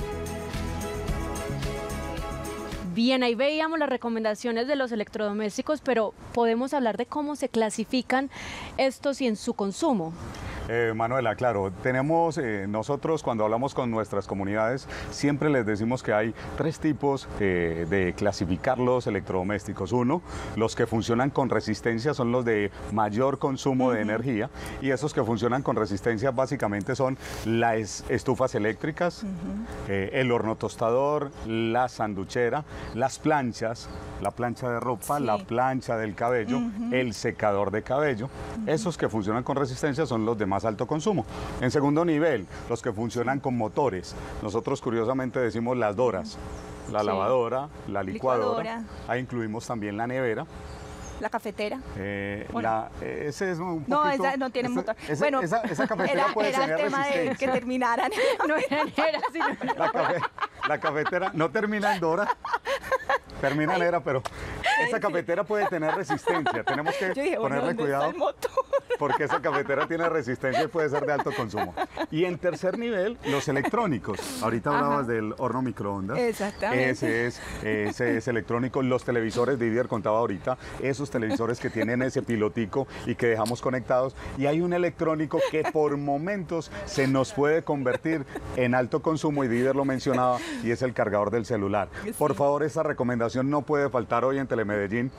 Bien, ahí veíamos las recomendaciones de los electrodomésticos, pero podemos hablar de cómo se clasifican estos y en su consumo. Eh, Manuela, claro, tenemos, eh, nosotros cuando hablamos con nuestras comunidades, siempre les decimos que hay tres tipos eh, de clasificar los electrodomésticos. Uno, los que funcionan con resistencia son los de mayor consumo uh-huh. de energía, y esos que funcionan con resistencia básicamente son las estufas eléctricas, uh-huh. eh, el horno tostador, la sanduchera, las planchas, la plancha de ropa, sí. la plancha del cabello, uh-huh. el secador de cabello. Uh-huh. Esos que funcionan con resistencia son los de más alto consumo. En segundo nivel, los que funcionan con motores. Nosotros curiosamente decimos las doras, la sí. lavadora, la licuadora. licuadora. Ahí incluimos también la nevera. ¿La cafetera? Eh, bueno. la, ese es un poquito... No, esa no tiene ese, motor. Ese, bueno, esa, esa cafetera era, puede era tener el tema resistencia. de que terminaran. No era nevera, sino... La, cafe, la cafetera no termina en dora, termina en era, pero esa cafetera puede tener resistencia. Tenemos que dije, ponerle bueno, cuidado porque esa cafetera tiene resistencia y puede ser de alto consumo. Y en tercer nivel, los electrónicos. Ahorita Ajá. hablabas del horno microondas. Exactamente. Ese es, ese es electrónico. Los televisores, Didier contaba ahorita, esos televisores que tienen ese pilotico y que dejamos conectados. Y hay un electrónico que por momentos se nos puede convertir en alto consumo, y Didier lo mencionaba, y es el cargador del celular. Sí. Por favor, esta recomendación no puede faltar hoy en Telemedellín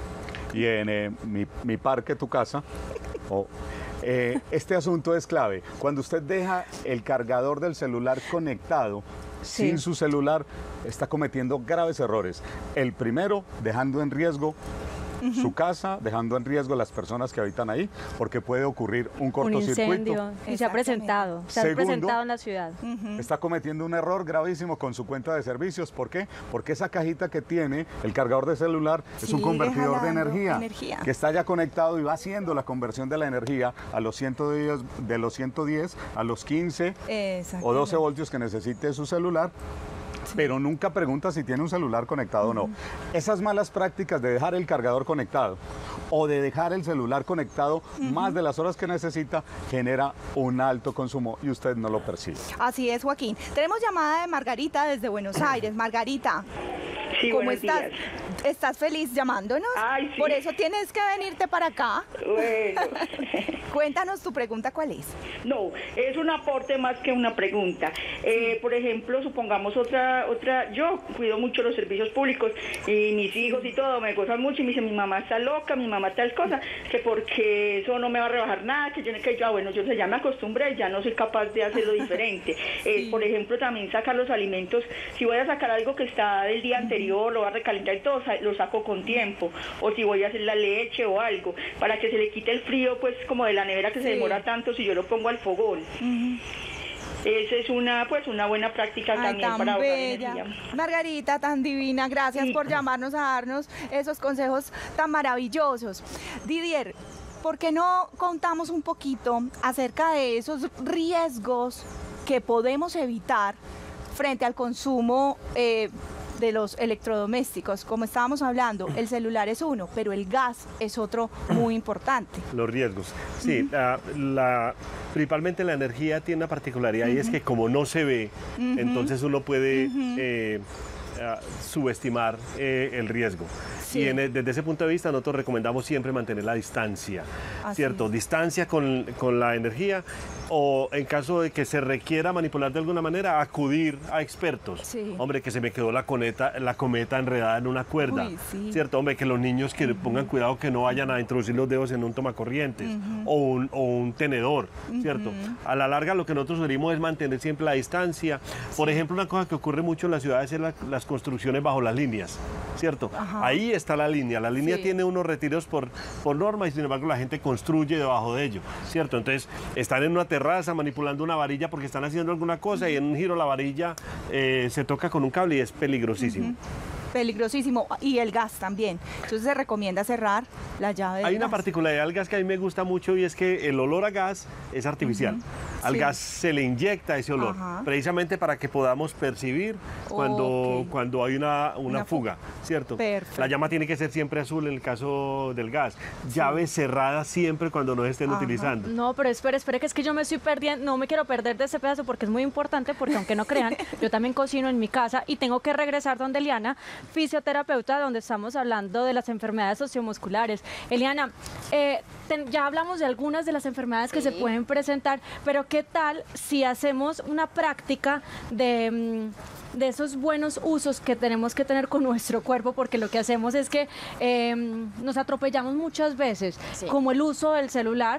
y en eh, mi, mi parque, tu casa. Oh. Eh, este asunto es clave. Cuando usted deja el cargador del celular conectado, sí. sin su celular, está cometiendo graves errores. El primero, dejando en riesgo Uh-huh. su casa, dejando en riesgo a las personas que habitan ahí, porque puede ocurrir un cortocircuito. Un incendio, y se ha presentado, se Segundo, ha presentado en la ciudad. Uh-huh. Está cometiendo un error gravísimo con su cuenta de servicios. ¿Por qué? Porque esa cajita que tiene el cargador de celular sí, es un convertidor de energía, energía, que está ya conectado y va haciendo la conversión de la energía a los ciento diez, de los ciento diez a los quince o doce voltios que necesite su celular. Sí. Pero nunca pregunta si tiene un celular conectado uh-huh. o no. Esas malas prácticas de dejar el cargador conectado o de dejar el celular conectado uh-huh. más de las horas que necesita genera un alto consumo y usted no lo percibe. Así es, Joaquín. Tenemos llamada de Margarita desde Buenos Aires. Margarita, sí, ¿cómo estás? Días. ¿Estás feliz llamándonos? Ay, sí. Por eso tienes que venirte para acá. Bueno. Cuéntanos tu pregunta, ¿cuál es? No, es un aporte más que una pregunta. Eh, por ejemplo, supongamos otra, otra, yo cuido mucho los servicios públicos y mis hijos y todo me gozan mucho y me dicen, mi mamá está loca, mi mamá tal cosa, que porque eso no me va a rebajar nada, que yo, que yo bueno, yo ya me acostumbré, ya no soy capaz de hacerlo diferente. Sí. Eh, por ejemplo, también sacar los alimentos, si voy a sacar algo que está del día anterior, lo voy a recalentar y todo, lo saco con tiempo, o si voy a hacer la leche o algo, para que se le quite el frío, pues como de la nevera que sí. se demora tanto si yo lo pongo al fogón. Uh-huh. esa es una, pues, una buena práctica Ay, también tan para ahorrar bella. energía. Margarita, tan divina, gracias Sí. por llamarnos a darnos esos consejos tan maravillosos. Didier, ¿por qué no contamos un poquito acerca de esos riesgos que podemos evitar frente al consumo eh, de los electrodomésticos? Como estábamos hablando, el celular es uno, pero el gas es otro muy importante. Los riesgos. Sí, uh-huh. la, la, principalmente la energía tiene una particularidad uh-huh. y es que como no se ve, uh-huh. entonces uno puede uh-huh. eh, uh, subestimar eh, el riesgo. Sí. Y en, desde ese punto de vista nosotros recomendamos siempre mantener la distancia, Así ¿cierto? Es. Distancia con, con la energía, o en caso de que se requiera manipular de alguna manera, acudir a expertos. Sí. Hombre, que se me quedó la, coneta, la cometa enredada en una cuerda, Uy, sí. ¿cierto? Hombre, que los niños que uh-huh. pongan cuidado que no vayan a introducir los dedos en un tomacorrientes uh-huh. o, un, o un tenedor, ¿cierto? Uh-huh. A la larga lo que nosotros sugerimos es mantener siempre la distancia. Por sí. ejemplo, una cosa que ocurre mucho en las ciudades es la, las construcciones bajo las líneas, ¿cierto? Ajá. Ahí está la línea. La línea sí. tiene unos retiros por, por norma y sin embargo la gente construye debajo de ello, ¿cierto? Entonces están en una terraza manipulando una varilla porque están haciendo alguna cosa uh-huh. y en un giro la varilla eh, se toca con un cable y es peligrosísimo. Uh-huh. Peligrosísimo. Y el gas también. Entonces se recomienda cerrar la llave del Hay una gas. particularidad del gas que a mí me gusta mucho y es que el olor a gas es artificial. Uh-huh. Al sí. gas se le inyecta ese olor, uh-huh. precisamente para que podamos percibir cuando, okay. cuando hay una, una, una fuga, fuga, ¿cierto? Perfecto. La llama tiene que ser siempre azul en el caso del gas. Sí. Llave cerrada siempre cuando no estén uh-huh. utilizando. No, pero espere, espere, que es que yo me estoy perdiendo, no me quiero perder de ese pedazo porque es muy importante, porque aunque no crean, yo también cocino en mi casa y tengo que regresar donde Eliana, fisioterapeuta, donde estamos hablando de las enfermedades sociomusculares. Eliana, eh, ten, ya hablamos de algunas de las enfermedades sí. que se pueden presentar, pero ¿qué tal si hacemos una práctica de, de esos buenos usos que tenemos que tener con nuestro cuerpo? Porque lo que hacemos es que eh, nos atropellamos muchas veces, sí. como el uso del celular.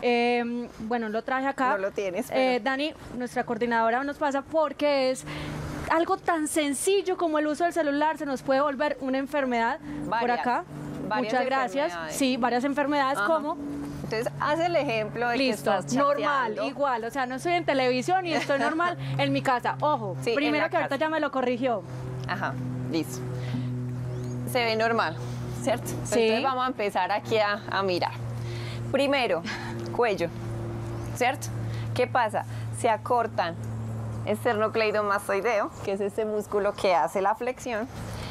Eh, bueno, lo traje acá. No lo tienes. Pero... Eh, Dani, nuestra coordinadora, nos pasa porque es... algo tan sencillo como el uso del celular se nos puede volver una enfermedad. Varias, por acá. Muchas gracias. Sí, varias enfermedades. Ajá. Como. Entonces, haz el ejemplo de Listo, que estás normal, igual. O sea, no estoy en televisión y estoy normal en mi casa. Ojo, sí, primero que casa. Ahorita ya me lo corrigió. Ajá, listo. Se ve normal, ¿cierto? Sí. Entonces vamos a empezar aquí a, a mirar. Primero, cuello, ¿cierto? ¿Qué pasa? Se acortan esternocleidomastoideo, que es este músculo que hace la flexión,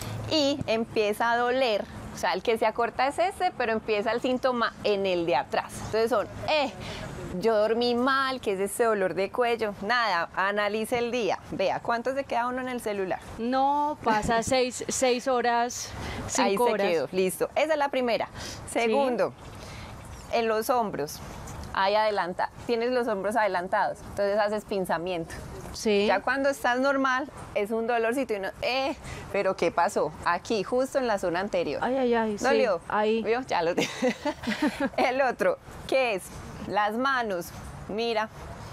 y empieza a doler. O sea, el que se acorta es este, pero empieza el síntoma en el de atrás. Entonces son, eh, yo dormí mal, que es ese dolor de cuello. Nada, analice el día. Vea, ¿cuánto se queda uno en el celular? No, pasa seis, seis horas, cinco Ahí horas. se quedó, listo. Esa es la primera. Segundo, sí. en los hombros. Ahí adelanta, tienes los hombros adelantados, entonces haces pinzamiento. Sí. Ya cuando estás normal, es un dolorcito y uno, eh, pero ¿qué pasó? Aquí, justo en la zona anterior. Ay, ay, ay. ¿Dolió? Sí, ahí. ¿Vio? Ya lo tengo. El otro, ¿qué es? Las manos. Mira,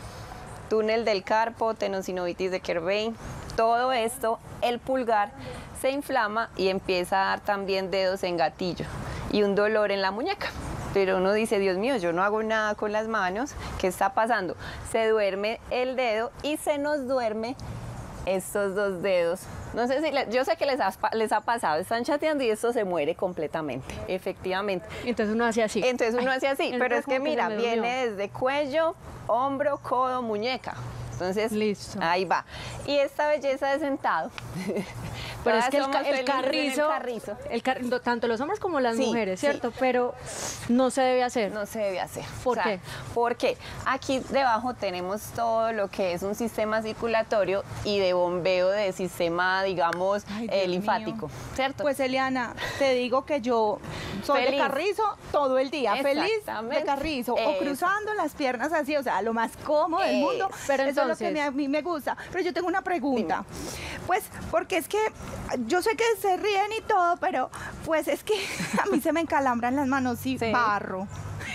túnel del carpo, tenosinovitis de Kerbein. Todo esto, el pulgar se inflama y empieza a dar también dedos en gatillo y un dolor en la muñeca. Pero uno dice, Dios mío, yo no hago nada con las manos, ¿qué está pasando? Se duerme el dedo y se nos duerme estos dos dedos. No sé si, le, yo sé que les ha, les ha pasado, están chateando y esto se muere completamente, efectivamente. Entonces uno hace así. Entonces uno Ay, hace así, pero es que mira, que viene desde cuello, hombro, codo, muñeca. Entonces, listo. Ahí va. Y esta belleza de sentado. Pero es que el, el carrizo, el carrizo. El car tanto los hombres como las sí, mujeres, ¿cierto? Sí. Pero no se debe hacer. No se debe hacer. ¿Por o sea, qué? Porque aquí debajo tenemos todo lo que es un sistema circulatorio y de bombeo de sistema, digamos, Ay, eh, linfático, mío. ¿Cierto? Pues Eliana, te digo que yo soy feliz. de carrizo todo el día, feliz de carrizo, Eso. o cruzando las piernas así, o sea, lo más cómodo del Eso. mundo. Pero Eso entonces, es lo que me, a mí me gusta. Pero yo tengo una pregunta. Dime. Pues, porque es que yo sé que se ríen y todo, pero pues es que a mí se me encalambran las manos y sí. barro.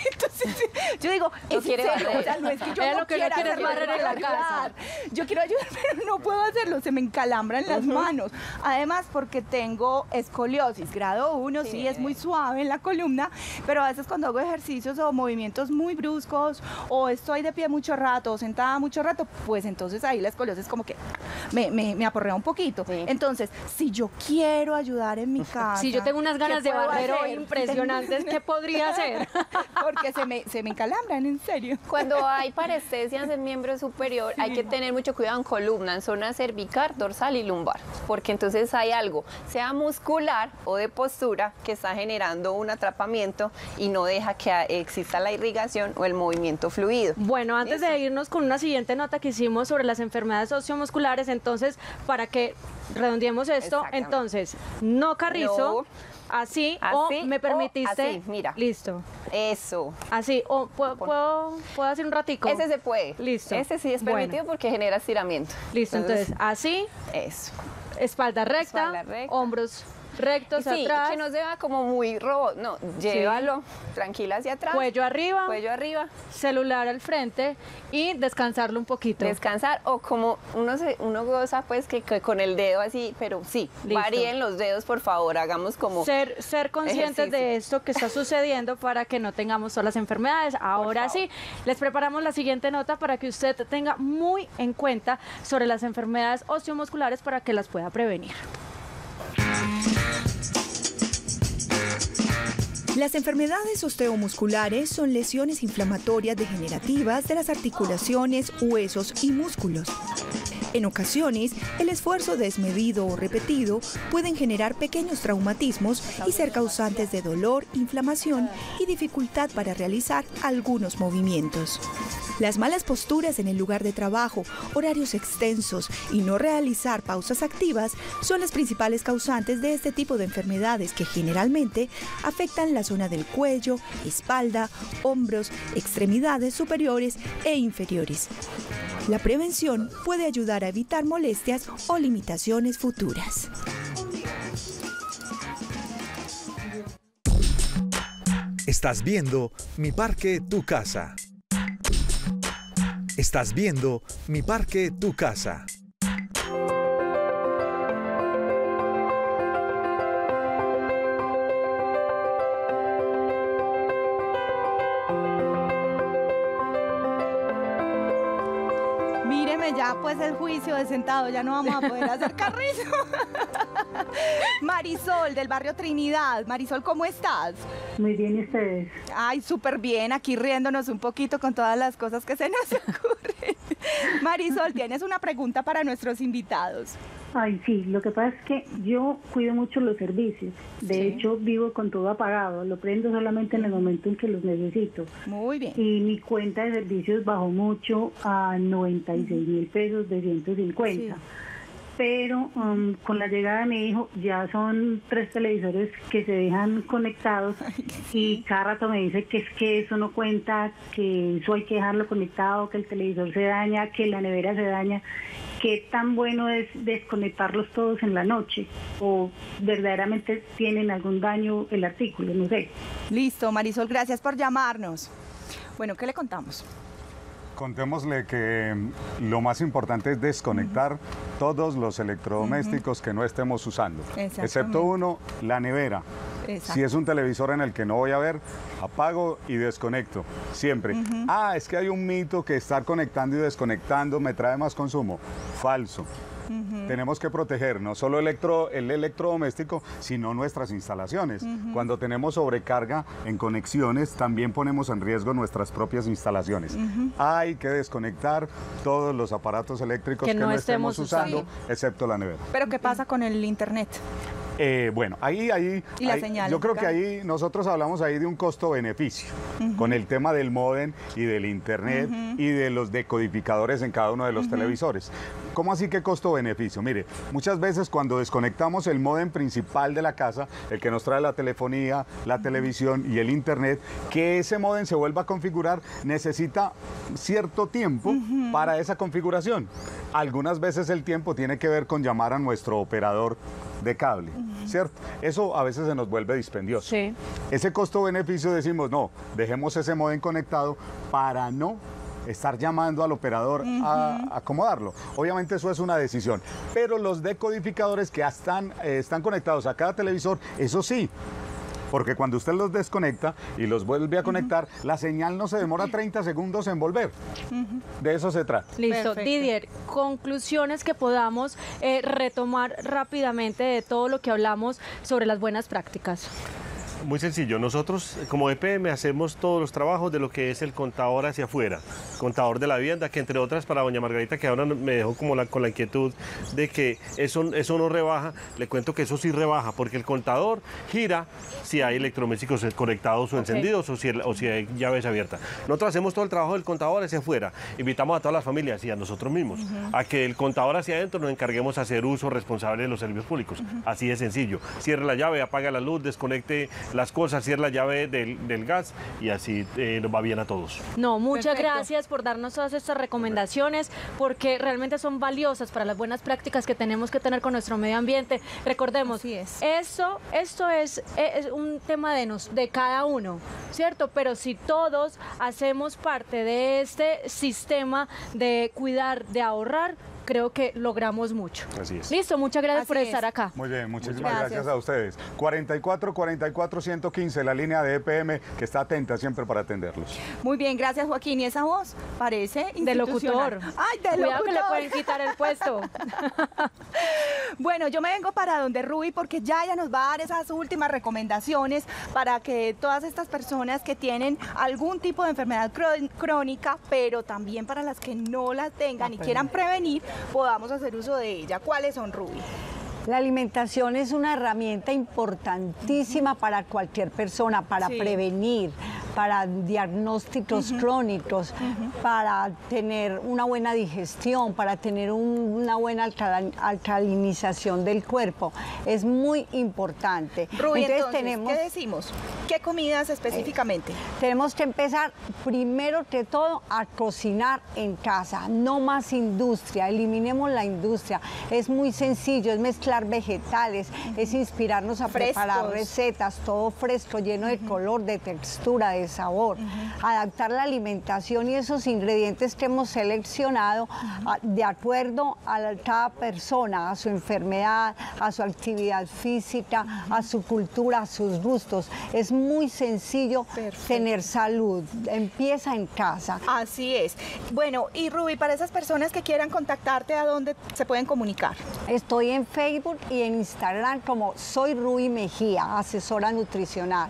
Entonces, yo digo, No es quiere serio, barrer. o sea, no es que yo Ella no lo que no quiera quiere es hacerlo, barrer yo en la quiero casa. ayudar. Yo quiero ayudar, pero no puedo hacerlo, se me encalambran las manos. Además, porque tengo escoliosis, grado uno, sí, Sí. es muy suave en la columna, pero a veces cuando hago ejercicios o movimientos muy bruscos, o estoy de pie mucho rato, o sentada mucho rato, pues entonces ahí la escoliosis como que me, me, me aporrea un poquito. Sí. Entonces, si yo quiero ayudar en mi casa... Si yo tengo unas ganas ¿qué de puedo barrer hacer? hoy impresionantes, ¿qué podría hacer? Porque se me, se me encalambran, en serio. Cuando hay parestesias del miembro superior, hay que tener mucho cuidado en columna, en zona cervical, dorsal y lumbar, porque entonces hay algo, sea muscular o de postura, que está generando un atrapamiento y no deja que exista la irrigación o el movimiento fluido. Bueno, antes de irnos con una siguiente nota que hicimos sobre las enfermedades sociomusculares, entonces, para que redondeemos esto, Exactamente. entonces, no carrizo, No. Así, Así, o me o permitiste. así, mira. Listo. Eso. Así, o puedo, puedo, puedo hacer un ratico. Ese se puede. Listo. Ese sí es permitido Bueno. porque genera estiramiento. Listo, entonces, así, Eso. espalda recta, Espalda recta. hombros rectos Sí, atrás, que no se va como muy robot, no, llévalo tranquila hacia atrás. cuello arriba, Cuello arriba. celular al frente y descansarlo un poquito. Descansar o como uno se, uno goza pues que, que con el dedo así, pero sí, Listo. varíen los dedos por favor, hagamos como Ser, ser conscientes ejercicio. de esto que está sucediendo para que no tengamos todas las enfermedades. Ahora sí, les preparamos la siguiente nota para que usted tenga muy en cuenta sobre las enfermedades osteomusculares para que las pueda prevenir. Las enfermedades osteomusculares son lesiones inflamatorias degenerativas de las articulaciones, huesos y músculos. En ocasiones, el esfuerzo desmedido o repetido pueden generar pequeños traumatismos y ser causantes de dolor, inflamación y dificultad para realizar algunos movimientos. Las malas posturas en el lugar de trabajo, horarios extensos y no realizar pausas activas son las principales causantes de este tipo de enfermedades que generalmente afectan la zona del cuello, espalda, hombros, extremidades superiores e inferiores. La prevención puede ayudar a evitar molestias o limitaciones futuras. Estás viendo Mi Parque, Tu Casa. Estás viendo Mi Parque, Tu Casa. Míreme ya, pues el juicio de sentado, ya no vamos a poder hacer carrizo. Marisol, del barrio Trinidad. Marisol, ¿cómo estás? Muy bien, ¿y ustedes? Ay, súper bien, aquí riéndonos un poquito con todas las cosas que se nos ocurren. Marisol, tienes una pregunta para nuestros invitados. Ay, sí, lo que pasa es que yo cuido mucho los servicios. De Sí. hecho, vivo con todo apagado. Lo prendo solamente en el momento en que los necesito. Muy bien. Y mi cuenta de servicios bajó mucho a noventa y seis mil pesos de ciento cincuenta. Sí. Pero um, con la llegada de mi hijo ya son tres televisores que se dejan conectados y cada rato me dice que es que eso no cuenta, que eso hay que dejarlo conectado, que el televisor se daña, que la nevera se daña. ¿Qué tan bueno es desconectarlos todos en la noche? ¿O verdaderamente tienen algún daño el artículo? No sé. Listo, Marisol, gracias por llamarnos. Bueno, ¿qué le contamos? Contémosle que lo más importante es desconectar todos los electrodomésticos que no estemos usando, Exactamente. excepto uno, la nevera. Exacto. Si es un televisor en el que no voy a ver, apago y desconecto, siempre. Ah, es que hay un mito que estar conectando y desconectando me trae más consumo. Falso. Tenemos que proteger no solo electro, el electrodoméstico, sino nuestras instalaciones. Cuando tenemos sobrecarga en conexiones, también ponemos en riesgo nuestras propias instalaciones. Hay que desconectar todos los aparatos eléctricos Que que, no no estemos estemos usando, usando. excepto la nevera. Pero ¿qué pasa con el internet? Eh, bueno, ahí, ahí, Y la ahí- señal, yo creo que claro. ahí nosotros hablamos ahí de un costo-beneficio, con el tema del módem y del internet y de los decodificadores en cada uno de los televisores. ¿Cómo así que costo-beneficio? Mire, muchas veces cuando desconectamos el módem principal de la casa, el que nos trae la telefonía, la televisión y el internet, que ese módem se vuelva a configurar, necesita cierto tiempo para esa configuración. Algunas veces el tiempo tiene que ver con llamar a nuestro operador de cable, ¿cierto? Eso a veces se nos vuelve dispendioso. Sí. Ese costo-beneficio decimos, no, dejemos ese modem conectado para no estar llamando al operador uh-huh. a, a acomodarlo. Obviamente eso es una decisión, pero los decodificadores que están, eh, están conectados a cada televisor, eso sí, porque cuando usted los desconecta y los vuelve a conectar, uh-huh. la señal no se demora treinta segundos en volver. Uh-huh. De eso se trata. Listo. Perfecto. Didier, conclusiones que podamos eh, retomar rápidamente de todo lo que hablamos sobre las buenas prácticas. Muy sencillo, nosotros como E P M hacemos todos los trabajos de lo que es el contador hacia afuera, contador de la vivienda, que entre otras para doña Margarita, que ahora me dejó como la, con la inquietud de que eso, eso no rebaja, le cuento que eso sí rebaja, porque el contador gira si hay electrodomésticos conectados o okay. encendidos o si, el, o si hay llaves abiertas. Nosotros hacemos todo el trabajo del contador hacia afuera, invitamos a todas las familias y a nosotros mismos uh-huh. a que el contador hacia adentro nos encarguemos de hacer uso responsable de los servicios públicos, uh-huh. así de sencillo. Cierre la llave, apaga la luz, desconecte las cosas, cierra la llave del, del gas y así eh, nos va bien a todos. No, muchas Perfecto. gracias por darnos todas estas recomendaciones porque realmente son valiosas para las buenas prácticas que tenemos que tener con nuestro medio ambiente. Recordemos, es. eso, esto es, es un tema de, nos, de cada uno, ¿cierto? Pero si todos hacemos parte de este sistema de cuidar, de ahorrar, creo que logramos mucho. Así es. Listo, muchas gracias Así por es. estar acá. Muy bien, muchísimas gracias. gracias a ustedes. cuarenta y cuatro, cuarenta y cuatro, ciento quince, la línea de E P M que está atenta siempre para atenderlos. Muy bien, gracias Joaquín. ¿Y esa voz? Parece de locutor. Ay, de Cuidado locutor. que le pueden quitar el puesto. Bueno, yo me vengo para donde Ruby porque ya ella nos va a dar esas últimas recomendaciones para que todas estas personas que tienen algún tipo de enfermedad crónica, pero también para las que no la tengan y quieran prevenir, podamos hacer uso de ella. ¿Cuáles son, Ruby? La alimentación es una herramienta importantísima uh-huh. para cualquier persona, para sí. prevenir, para diagnósticos uh-huh. crónicos, uh-huh. para tener una buena digestión, para tener un, una buena alcal alcalinización del cuerpo. Es muy importante. Ruby, entonces, entonces tenemos, ¿qué decimos? ¿Qué comidas específicamente? Eh, tenemos que empezar primero que todo a cocinar en casa, no más industria, eliminemos la industria. Es muy sencillo, es mezclar vegetales, es inspirarnos a Frescos. preparar recetas, todo fresco, lleno de uh-huh. color, de textura, de sabor. Uh-huh. Adaptar la alimentación y esos ingredientes que hemos seleccionado uh-huh. a, de acuerdo a la, cada persona, a su enfermedad, a su actividad física, uh-huh. a su cultura, a sus gustos. Es muy sencillo Perfecto. tener salud. Empieza en casa. Así es. Bueno, y Ruby, para esas personas que quieran contactarte, ¿a dónde se pueden comunicar? Estoy en Facebook y en Instagram como Soy Ruby Mejía, asesora nutricional.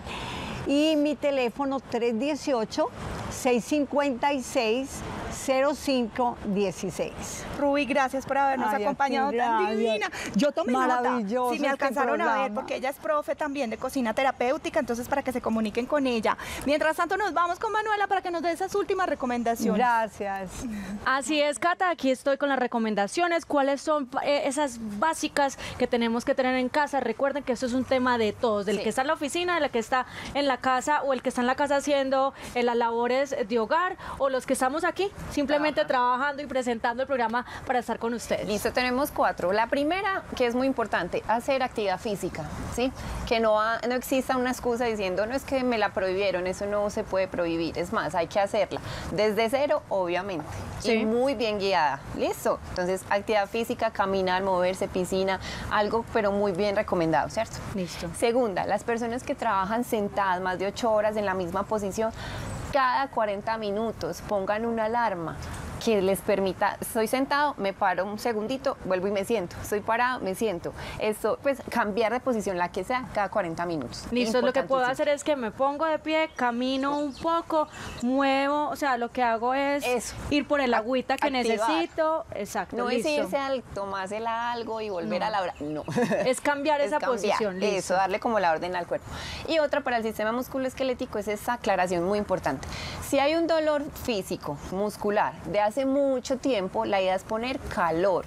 Y mi teléfono tres uno ocho, seis cinco seis, cero cinco uno seis. Ruby, gracias por habernos Ay, acompañado tan divina. Yo tomé nota. Si me alcanzaron este a ver, porque ella es profe también de cocina terapéutica, entonces para que se comuniquen con ella. Mientras tanto, nos vamos con Manuela para que nos dé esas últimas recomendaciones. Gracias. Así es, Cata, aquí estoy con las recomendaciones. ¿Cuáles son eh, esas básicas que tenemos que tener en casa? Recuerden que esto es un tema de todos, del sí. que está en la oficina, del que está en la casa o el que está en la casa haciendo eh, las labores de hogar o los que estamos aquí simplemente Ajá. trabajando y presentando el programa para estar con ustedes. Listo, tenemos cuatro. La primera, que es muy importante, hacer actividad física, ¿sí? Que no, ha, no exista una excusa diciendo, no es que me la prohibieron, eso no se puede prohibir. Es más, hay que hacerla desde cero, obviamente, sí. y muy bien guiada. Listo. Entonces, actividad física, caminar, moverse, piscina, algo, pero muy bien recomendado, ¿cierto? Listo. Segunda, las personas que trabajan sentadas más de ocho horas en la misma posición, cada cuarenta minutos pongan una alarma que les permita, estoy sentado, me paro un segundito, vuelvo y me siento, estoy parado, me siento. Esto, pues, cambiar de posición, la que sea, cada cuarenta minutos. Listo, lo que puedo hacer es que me pongo de pie, camino un poco, muevo, o sea, lo que hago es Eso. ir por el agüita que Activar. necesito. Exacto, No listo. es irse al tomársela algo y volver no. a la hora, no. Es cambiar es esa cambiar. posición, listo. Eso, darle como la orden al cuerpo. Y otra para el sistema musculoesquelético es esa aclaración muy importante. Si hay un dolor físico, muscular, de hace mucho tiempo, la idea es poner calor.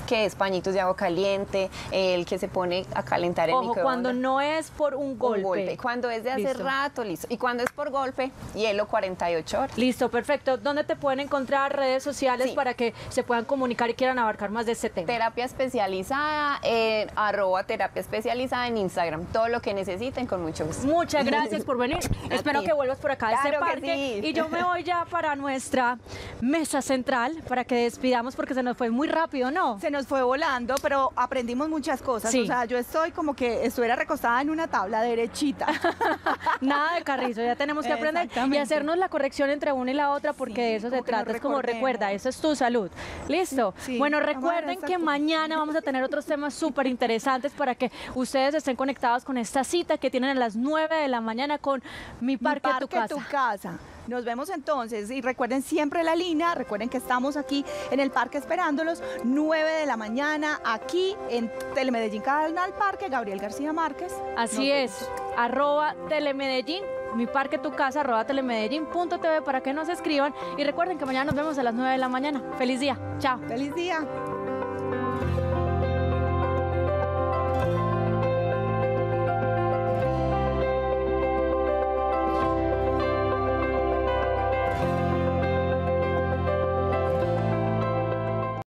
que es pañitos de agua caliente, el que se pone a calentar el Ojo, microondas. cuando no es por un golpe. Un golpe. Cuando es de hace Listo. rato, listo. Y cuando es por golpe, hielo cuarenta y ocho horas. Listo, perfecto. ¿Dónde te pueden encontrar redes sociales Sí. para que se puedan comunicar y quieran abarcar más de este tema? Terapia especializada, en arroba terapia especializada en Instagram. Todo lo que necesiten, con mucho gusto. Muchas gracias por venir. A Espero ti. que vuelvas por acá a este Claro que parque. sí. Y yo me voy ya para nuestra mesa central para que despidamos porque se nos fue muy rápido, ¿no? Se nos fue volando, pero aprendimos muchas cosas. Sí. O sea, yo estoy como que estuviera recostada en una tabla derechita. Nada de carrizo, ya tenemos que aprender y Exactamente. hacernos la corrección entre una y la otra porque Sí, de eso se como que nos trata. Es como recordemos. recuerda, eso es tu salud. ¿Listo? Sí, Bueno, vamos a ver recuerden esta que cosa. mañana vamos a tener otros temas súper interesantes para que ustedes estén conectados con esta cita que tienen a las nueve de la mañana con Mi Parque, Mi Tu Parque, Casa. Tu Casa. Nos vemos entonces y recuerden siempre la línea, recuerden que estamos aquí en el parque esperándolos, nueve de la mañana, aquí en Telemedellín Canal Parque, Gabriel García Márquez. Así Nos es, vemos. arroba Telemedellín, Mi Parque Tu Casa, arroba telemedellín punto t v para que nos escriban y recuerden que mañana nos vemos a las nueve de la mañana. Feliz día, chao. Feliz día.